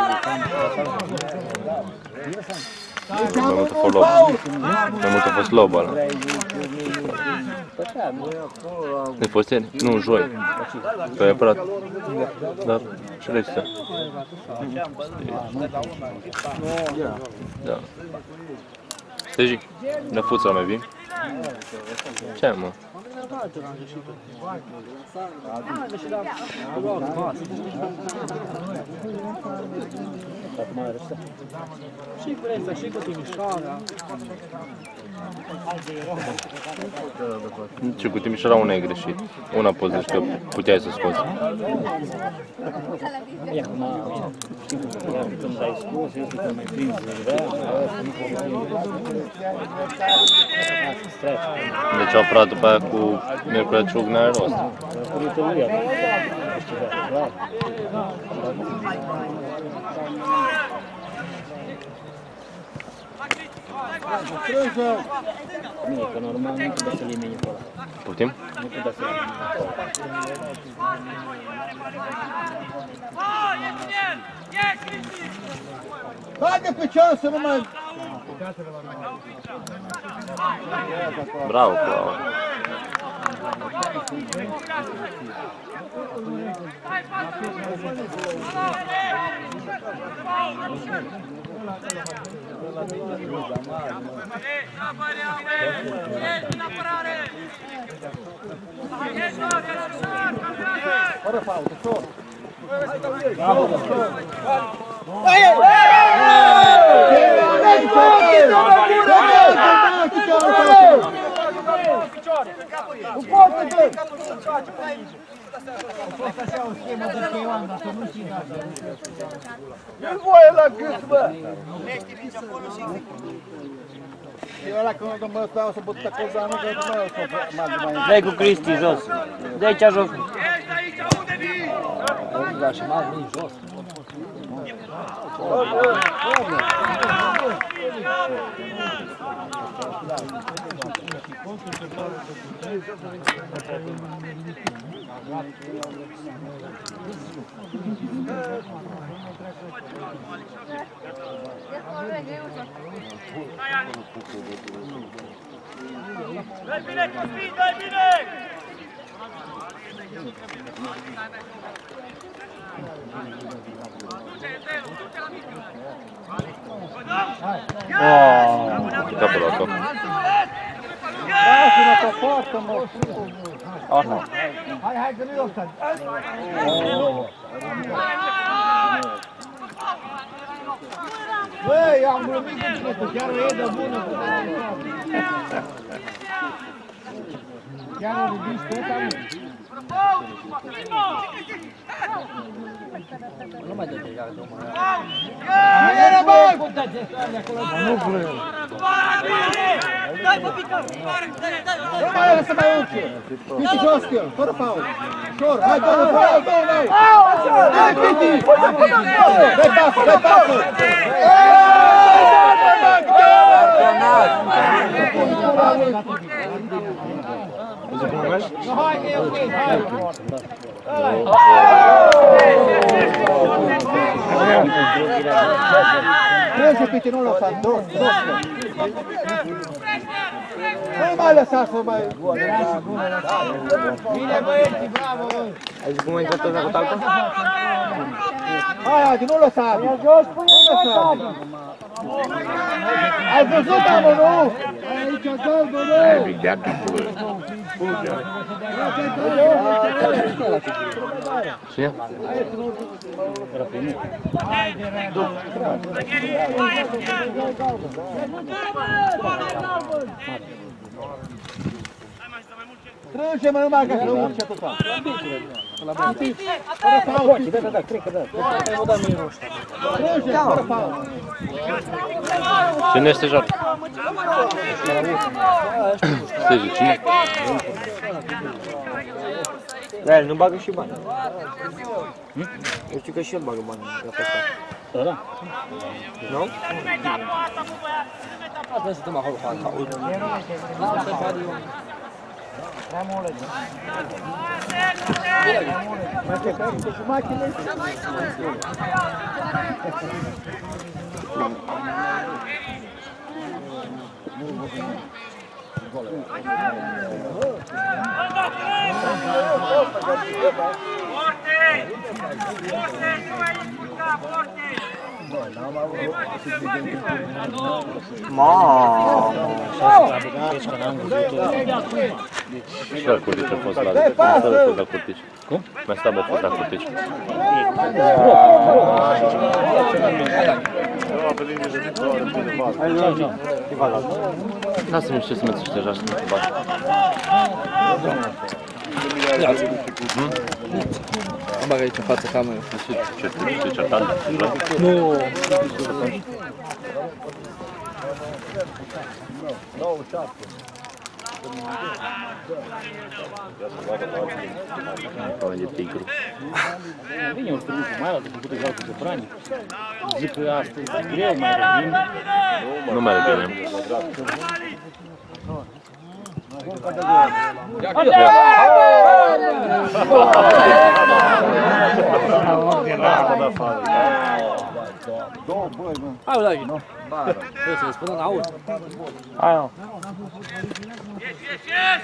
Mai mult a fost lob. Mai mult a fost lob ăla. De fost ieri? Nu, joi. Că ai apărat. Da, și restea. Da. Steji, de futsal mai vii? Ce ai, mă? Și cu Resta, și cu Timișoara. Ce, cu Timișoara una e greșit. Una poți zici că puteai să scoți. E acum, știi cum când ai scos, este când mai prinzi rea, nu poți. Deci au apărat după aia cu Miercurea Ciuc, n-are rost. Părinte lui acum. Bine, că normal nu putea să-l iei mine pe ăla. Poftim? Nu putea să-l iei mine. Haide pe ceas să nu mai... Bravo, bravo. Fără fault, ușor. Nu poate, bă! A fost așa o schemă de cheioan, dacă nu știi dacă. Nu-i voie la gât, bă! E ăla când nu mă stau să băt acolo, dar nu că nu mă să merg mai... Dai cu Cristi jos. De aici jos. Da, și mai vin jos. Dai bine, Cosmin, dai bine! Capul ăsta. Lasă-mă pe poartă, mă! Aha. Hai, hai, că nu-i offside. Băi, am glumit cu tine, tu chiar o iei de bună. Chiar o ridici tot, am? Nu mai dă deja de omul ăla. Amene, băi! Nu vreau. Dai pe picăr! Nu mai lasă mai uce! Piti jos că el, fără fault! Ușor, hai, dă-l, dă-l, dă-l, dă-l! Hai, Piti! Dă-i pasă, dă-i pasă! Nu, hai, că e ok, hai! Trece, Piti, nu lăsa, dos, dos! Nu mai lăsa să mai... Bine, băieți, bravo, băi! Ai zis cum ai intrat ăsta cu talpa? Hai, Adi, nu lăsa, Adi! Nu lăsa, Adi! Ai văzut, amă, nu? Aici, galbă, nu! Cine? Strânge-mă numai ca să nu urce atâta! Fără fault! Da, da, da, cred că da. Cred că da mie nu știu. Strânge, fără fault! Cine este joc? Stai, cine? Da, el nu bagă și bani. Eu știu că și el bagă bani. Da, da. Nu? Asta să te mă acolo, fac. Nu se poate eu. Mamă! Și la curtici a fost la... Mi-a stat bătut la curtici. Cum? Mi-a stat bătut la curtici. Lasă-mi ce să mă țiși deja și să mă bagi. Mă bag aici în fața camerei. Ce te certat? Nu! Oameni de tigru. Vine o trupă, mai ales făcută joacă cu Soprani. Zic că astăzi e greu, mai revin. Nu merge bine. Hai, Olavi, nu? Trebuie să-i spună în aur. Hai, nu. Yes, yes, yes!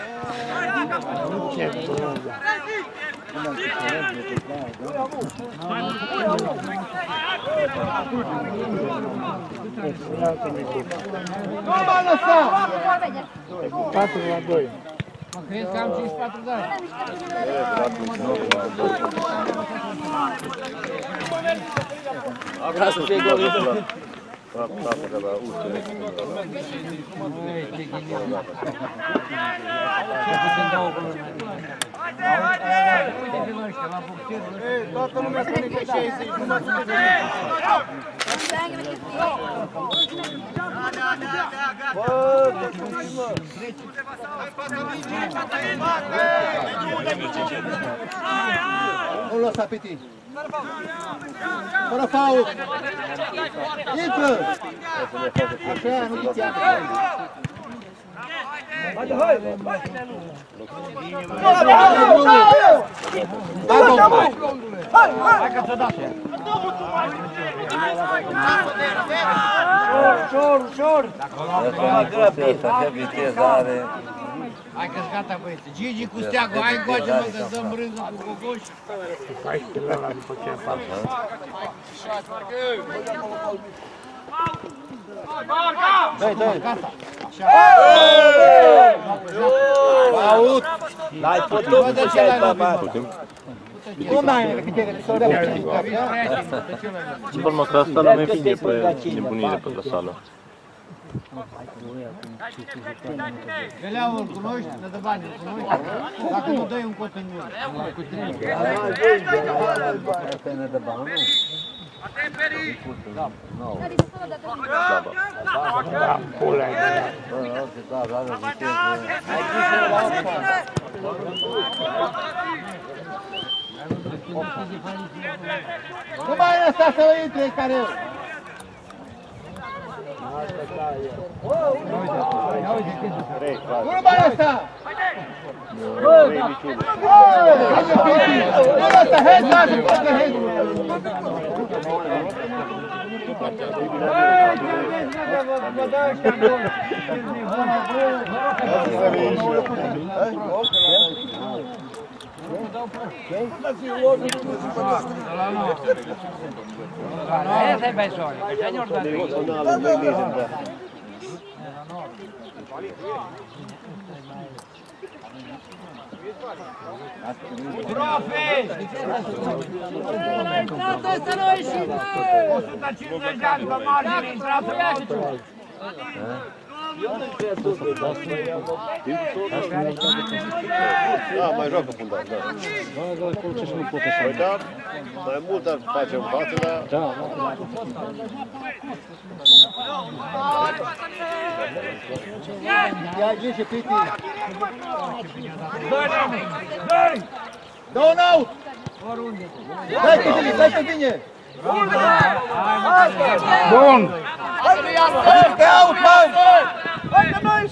Nu m-a lăsat! patru la doi. Mă crezi că am cincizeci și patru de ani. Ca să fie gol. Toată lumea spune că șaizeci, nu mă spune de nu lăsa pe tine. Fără faul. Intră! Așa, nu te ția. Haide, hai! Hai că ți-o dat! Ușor, ușor! Hai că-s gata, băieți. Gigi cu steagul, hai încoace, mă, că dăm brânză cu cocoși. Hai să le la după ce fac. Dai, dai. Aut! L-ai putut să ce-ai papat. Cum ai, repete, s-o repete. Vorba că asta nu mai vine pe nebunire pe la sală. Găleaua îl cunoști, ne dă bani, îl cunoști? Dacă nu dai un cot în gură. Ne dă bani, nu? Nu mai lăsa să intre care nu mai lăsa! Nu lăsa, hei, lasă, poate, hei! Vă dă ăștia gol! Essa é Bessone, que já não dá Trofe! o sută cincizeci de ani pe margine, intrați în altul! Da, mai joacă fundal, da. Păi da, mai mult ar face în față, dar... Da, Ia grijă, Piti! Dă un out! Dai pe bine, dai pe bine! Bun! Hai că out, mai! Hai că noi!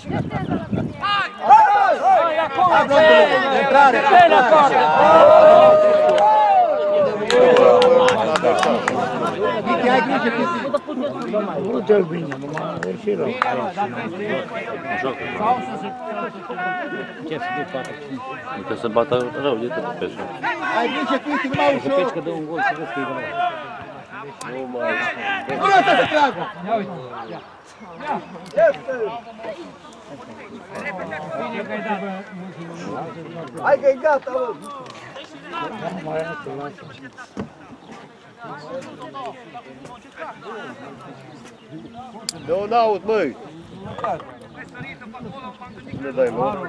Hai acolo! Intrare! Piti, ai grijă, Piti! Nu te-l bine, numai și rău. ce să duc toată. Că se bată rău de tot pe așa. Ai grijă, Cristi, numai ușor! Să că dă un gol, să vezi că e rău. Nu lăsa să tragă! Ia uite! Hai că e gata, mă! Dă un aut, măi! Nu le dai lor.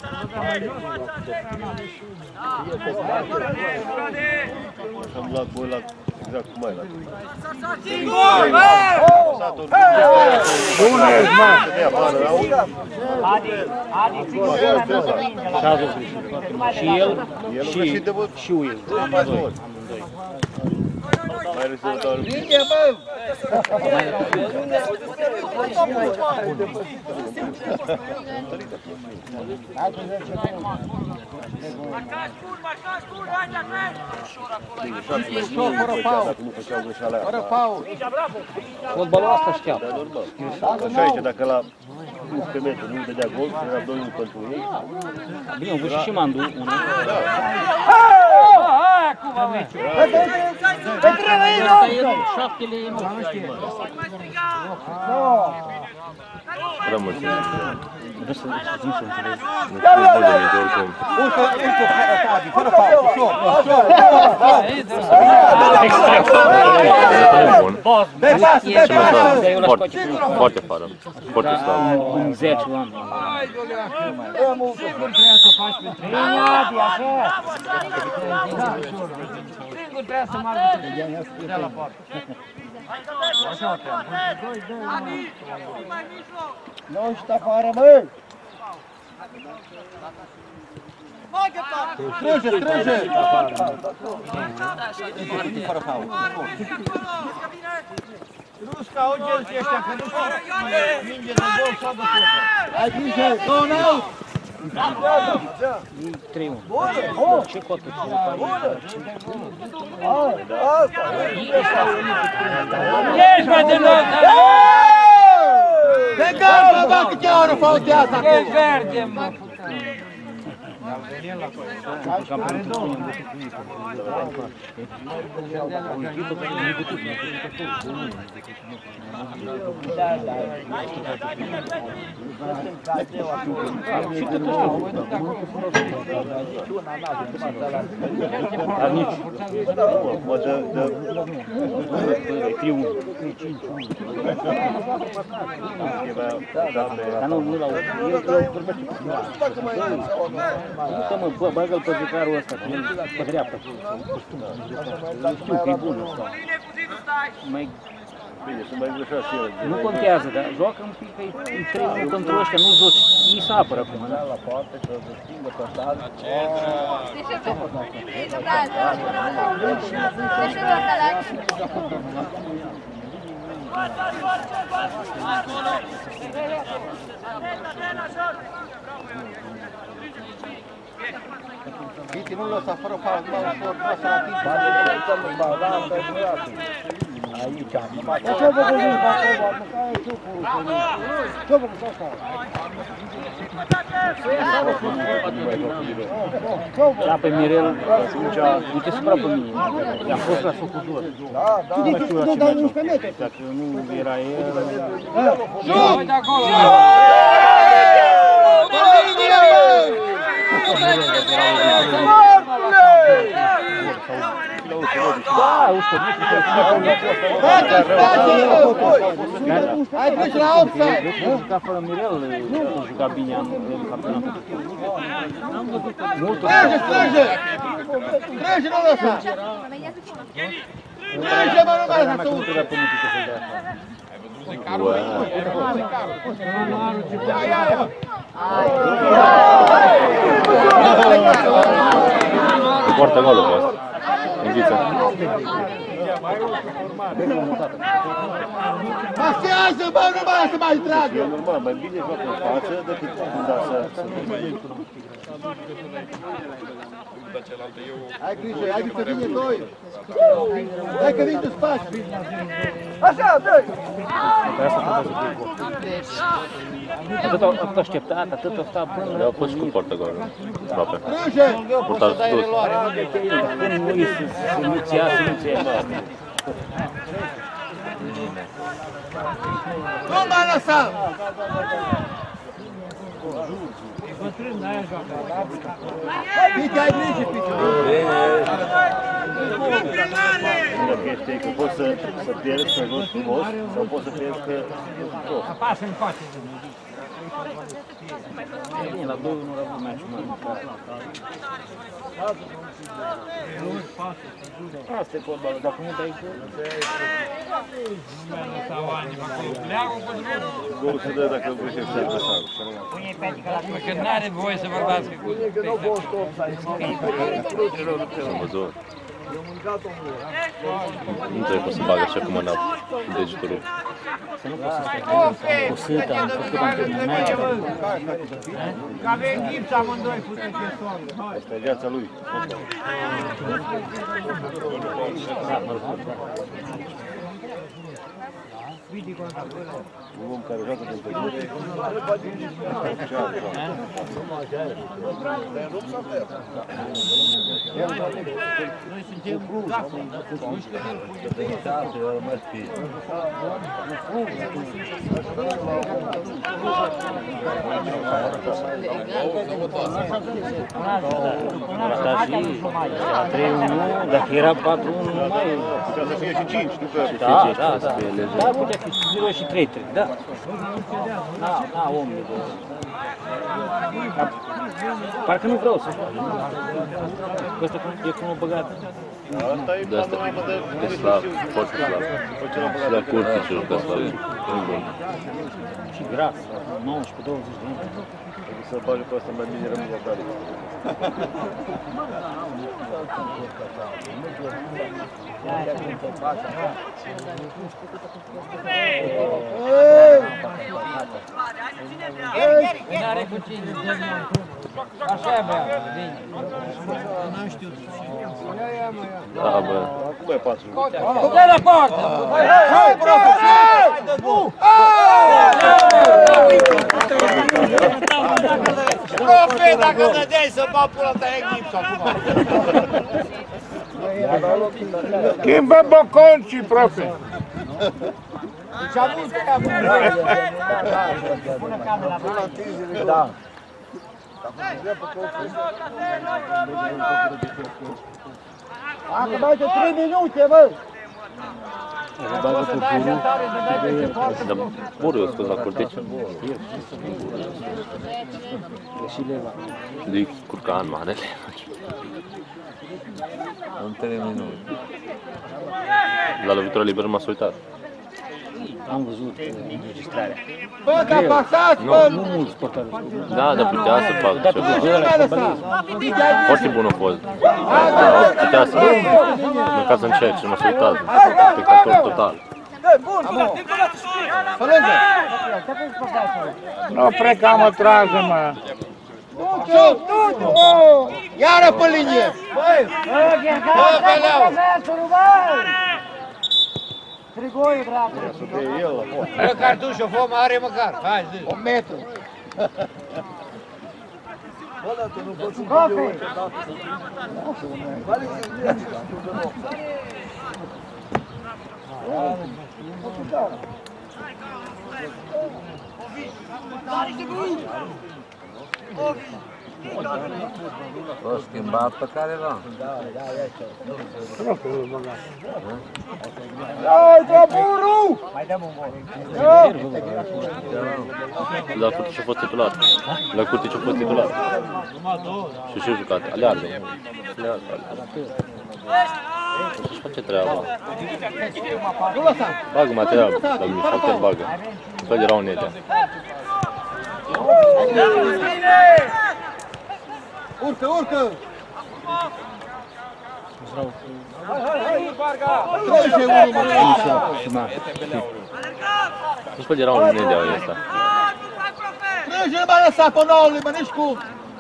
Și am luat boi la exact cum ai la tine. Bună, Guzman! Și el, și și Will. amândoi. Mai rezultatul. Minge, bă! Fără pauză. Fotbalul asta știam. Da, normal. Așa aici, dacă la unsprezece metri nu dădea gol, era doi unu pentru ei. Bine, au văzut și Mandu. unul. Acum am meciul. Asta e șaptele emoții. Rămâne. Vreau să zic să înțeleg. Nu știu bun de minte oricum. Urcă, urcă, fără pauză, ușor, ușor. Bun. Dai pasă, dai pasă! Foarte, foarte fară. Foarte slab. În zece oameni. Singur trebuie să mă arăt. De la poartă. Nu știu afară, măi! Strânge, strânge! Fără pauză. Nu-ți caugeți ăștia, că nu știu minge de gol sau de fotbal. Ai grijă, go now! trei unu. Ce cotă? Ești, bă, de nou! De gardă, bă, câte oră fautează acolo! Ești verde, mă! Dar nici. Mă dă, dă... trei unu. Dar nu, nu la urmă. El vorbește cu mine. Uite, mă, bă, bagă-l pe zicarul ăsta, că el pe dreapta. Eu știu că e bun ăsta. Mai... Bine, să mai greșea și el. Nu contează, dar joacă un pic, că e trei unu pentru ăștia, nu joci. Ei se apără acum, nu? La poartă, că se schimbă pe stad. Viti, nu lăsa fără pauză, mai ușor, nu lăsa la timp. Aici, numai. Ce-o făcut lui, bă, acolo? Care e ciupul? Ce-o făcut asta? Da, pe Mirel, uite supra pe mine. I-am fost la socutor. Da, da. Nu știu la ce meciul. Dacă nu era el... Joc de acolo! Da, ușor, Ai pus la outside! nu juca fără Mirel, nu juca bine în campionatul. Strânge, strânge! Strânge, nu lăsa! Strânge, mă, nu mai lăsa tu! Nu poartă golul pe ăsta. Înghiță. Pasează, bă, nu mai să mai tragă! E normal, mai bine joacă în față decât da să... Ai grijă, ai grijă, vine doi! Hai că vin tu spați! Așa, dă-i! Atât așteptat, atât a stat până... Le-au pus cu poartă golul. Aproape. Strânge! Portarul sus. Până nu e să nu-ți ia, să nu-ți ia. Nu mai lăsa! Pite, ai grijă, Pite! Dacă ești că poți să, să pierzi, să joci frumos, sau poți să pierzi că... Apasă în coace. Bine, la doi unu a avut meciul, mă. Asta e fotbalul, dacă nu dai gol. Golul se dă dacă îl greșește adversarul. Că n-are voie să vorbească cu Am văzut. Nu trebuie să bag așa cu mâna degetul rupt. Să nu poți să stai cu sâta, am făcut antrenament. Că avem gips amândoi puteți pe soare. Asta e viața lui. Un om care joacă de întâlnire. Noi suntem gata. Asta și trei unu, dacă era patru unu, nu mai e. Putea să fie și cinci, nu că... Da, da, da. Da, putea fi și zero și trei trei, da. Da, da, omul. Parcă nu vreau să fac. Ăsta e cum o băgat. Asta e De asta panorama de... e slab, foarte slab. Și la curte ce jucă slab, e bun. Și gras, nouăsprezece douăzeci de ani. Trebuie să bagi pe asta mai bine rămâne tare. N-are cu cine. Așa e, băiat. N-am știut. Da, bă. Acum e patru. Dă la poartă! Hai, profe! Haide, nu! Profe, dacă dădeai să mă pula ta eclipsă acum. Schimbă boconcii, profe! Deci am văzut că am Pune camera la da. Acum mai de trei minute, bă! Bagă pe burul. Dar burul eu scos la curteci. De curcan marele. În trei minute. La lovitură liberă m-a uitat. Am văzut înregistrarea. Bă, că pasați, bă! Nu mulți portari. Da, dar putea să facă ceva. Foarte bun a fost. Putea să... Măcar să încerce, m-a uitat. Spectator total. Nu precam o tragă, mă! Șut, șut! Iară pe linie! Băi! Bă, Beleau! Strigoi, bravo! Bă, cartușul, fă mare măcar! Hai, zi! Un metru! Cofe! O schimbat pe careva. Hai, burul! Mai dăm un gol. La curte și-a fost titular. La curte și-a fost titular. Și și-a jucat. Aleargă. Și-și face treaba. Bagă material. La Mișalter, bagă. Un fel de raunete. Urcă, urcă! Trece unul, mă! Un fel de raunete au ăsta. Trece, nu mai lăsa pe noului, mă, nici cum!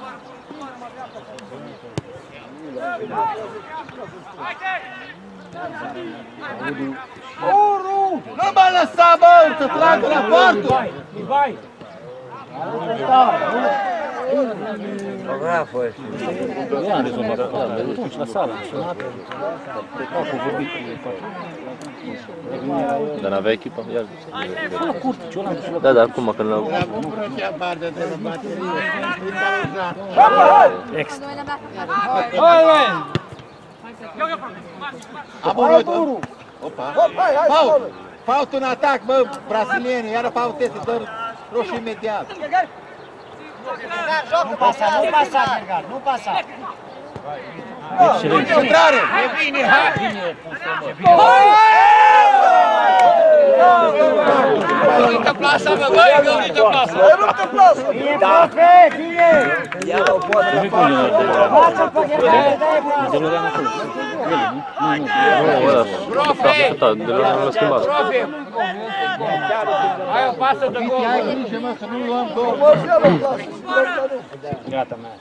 Uru! Nu mai lăsa, bă, să tragă la poartă! Vai! Fotograful ăsta. Nu am rezolvat, da, mergi la sală, am sunat. Au vorbit cu Dar n-avea echipă? Iar... la curte, ce ăla am dus la Da, dar acum când l-au... extra. Hai, vai! Apărut! Paut în atac, bă, brazilieni, iară pautete, dă roșu imediat. Nu pasa, nu pasa, Gergar, nu pasa. Centrare! E bine, hai! Găurită plasa, mă, băi, găurită plasa! Ruptă plasă! Bine, profe, bine! Nu-i cum e de la... Lasă-l pe Gergar, dă-i plasă! De la acolo. Nu, ăla, de la l-a schimbat. Profe! Hai o pasă de gol, Ai bă! grijă, mă, să nu luăm două. Gata, mea.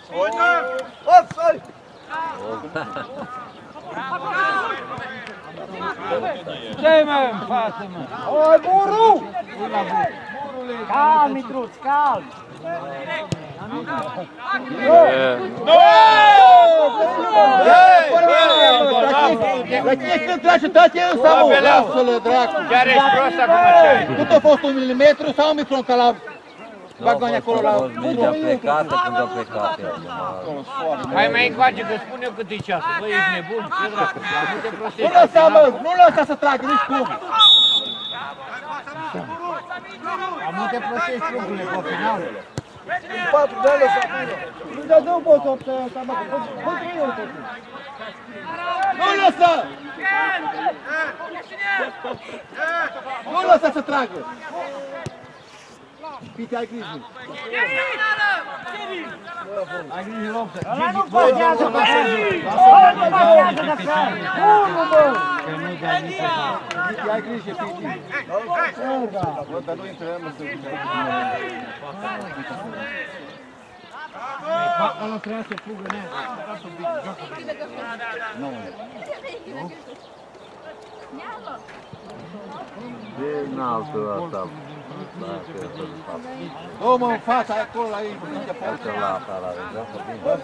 Ce-i mă în față, mă? Hai, burul! Calm, Mitruț, calm! La tine când trage toate ăsta, mă, lasă-le, dracu! Chiar ești prost acum, ce-ai? Cât a fost un milimetru sau un micron ca la vagoane acolo la... Mingea plecată când a plecat el. Hai mai încoace, că spun eu cât e ceasul. Băi, ești nebun? Ce dracu? Nu te Nu prostești. lăsa, mă, nu lăsa să tragă, nici cum! Am nu te prostești lucrurile pe final. Patru, de-a lăsat, nu te dă un bot, ăsta, mă, contra eu tot. Nu lăsa! Nu lăsa să tragă! Pite, ai grijă! Ai grijă, loptă. Ăla nu potează, mă, Sergiu! Ăla nu potează de fel! Bun, bă! Pite, ai grijă, Pite! Bă, dar nu intră, mă, să... Ăla trebuia să fugă, nea. Nu. Din altul ăsta. Dă, mă, în fața, acolo, la ei, mingea pe Uite la asta, la rezeafă, bine. Bă,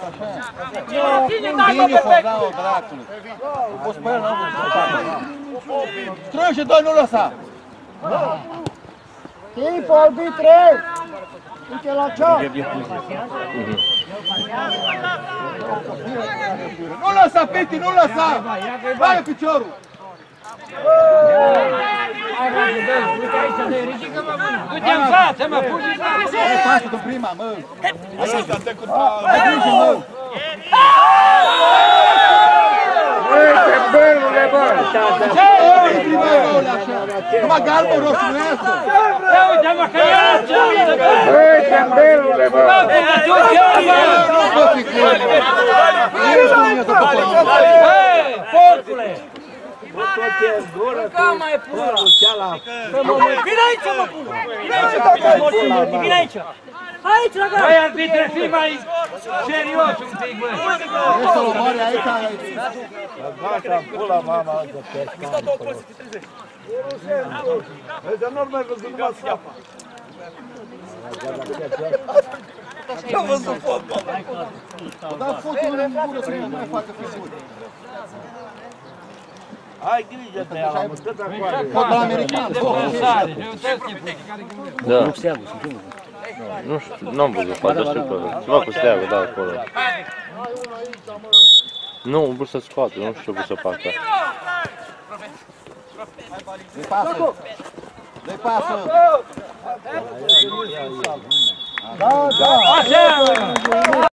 așa. Bine, fădau, dracule. O spăiă, n-am văzut. Strânge, doi, nu lăsa. Timp, arbitre! Uite la cea! Nu lăsa, Piti, nu lăsa! Bagă piciorul! Du-te în față, mă, pui în față! Hai, pasă de prima, mă! Hai, grijă, mă! Uite, bălule, bă! Ce-i prima gole, așa? Numai galbă, roșu, nu iasă! Ia uite, mă, că ia cealaltă, bă! Uite, bălule, bă! Bă, că tu cealaltă! Nu pot fi cu el! Ești cum e să după el! Băi, porcule! Cam mai pula! Vine aici, mă, pula! Vine aici, vine aici! Aici, la gara! Băi, arbitre, fii mai serios un pic, băi! Ești să-l omoare aici, aici! Gata, pula mama, de pescan! Ăsta nu mai văzut numai sapa! Am văzut fotbal! Dar fotbalul în gură să nu mai facă fisuri! Ai grijă de ea, mă, dă acolo! Fotbal american! Da. Nu știu, n-am văzut, poate știu că ceva cu steagă, da, acolo. Nu, am vrut să scoate, nu știu ce vrut să facă. Dă-i pasă! Dă-i pasă! Da, da! Așa!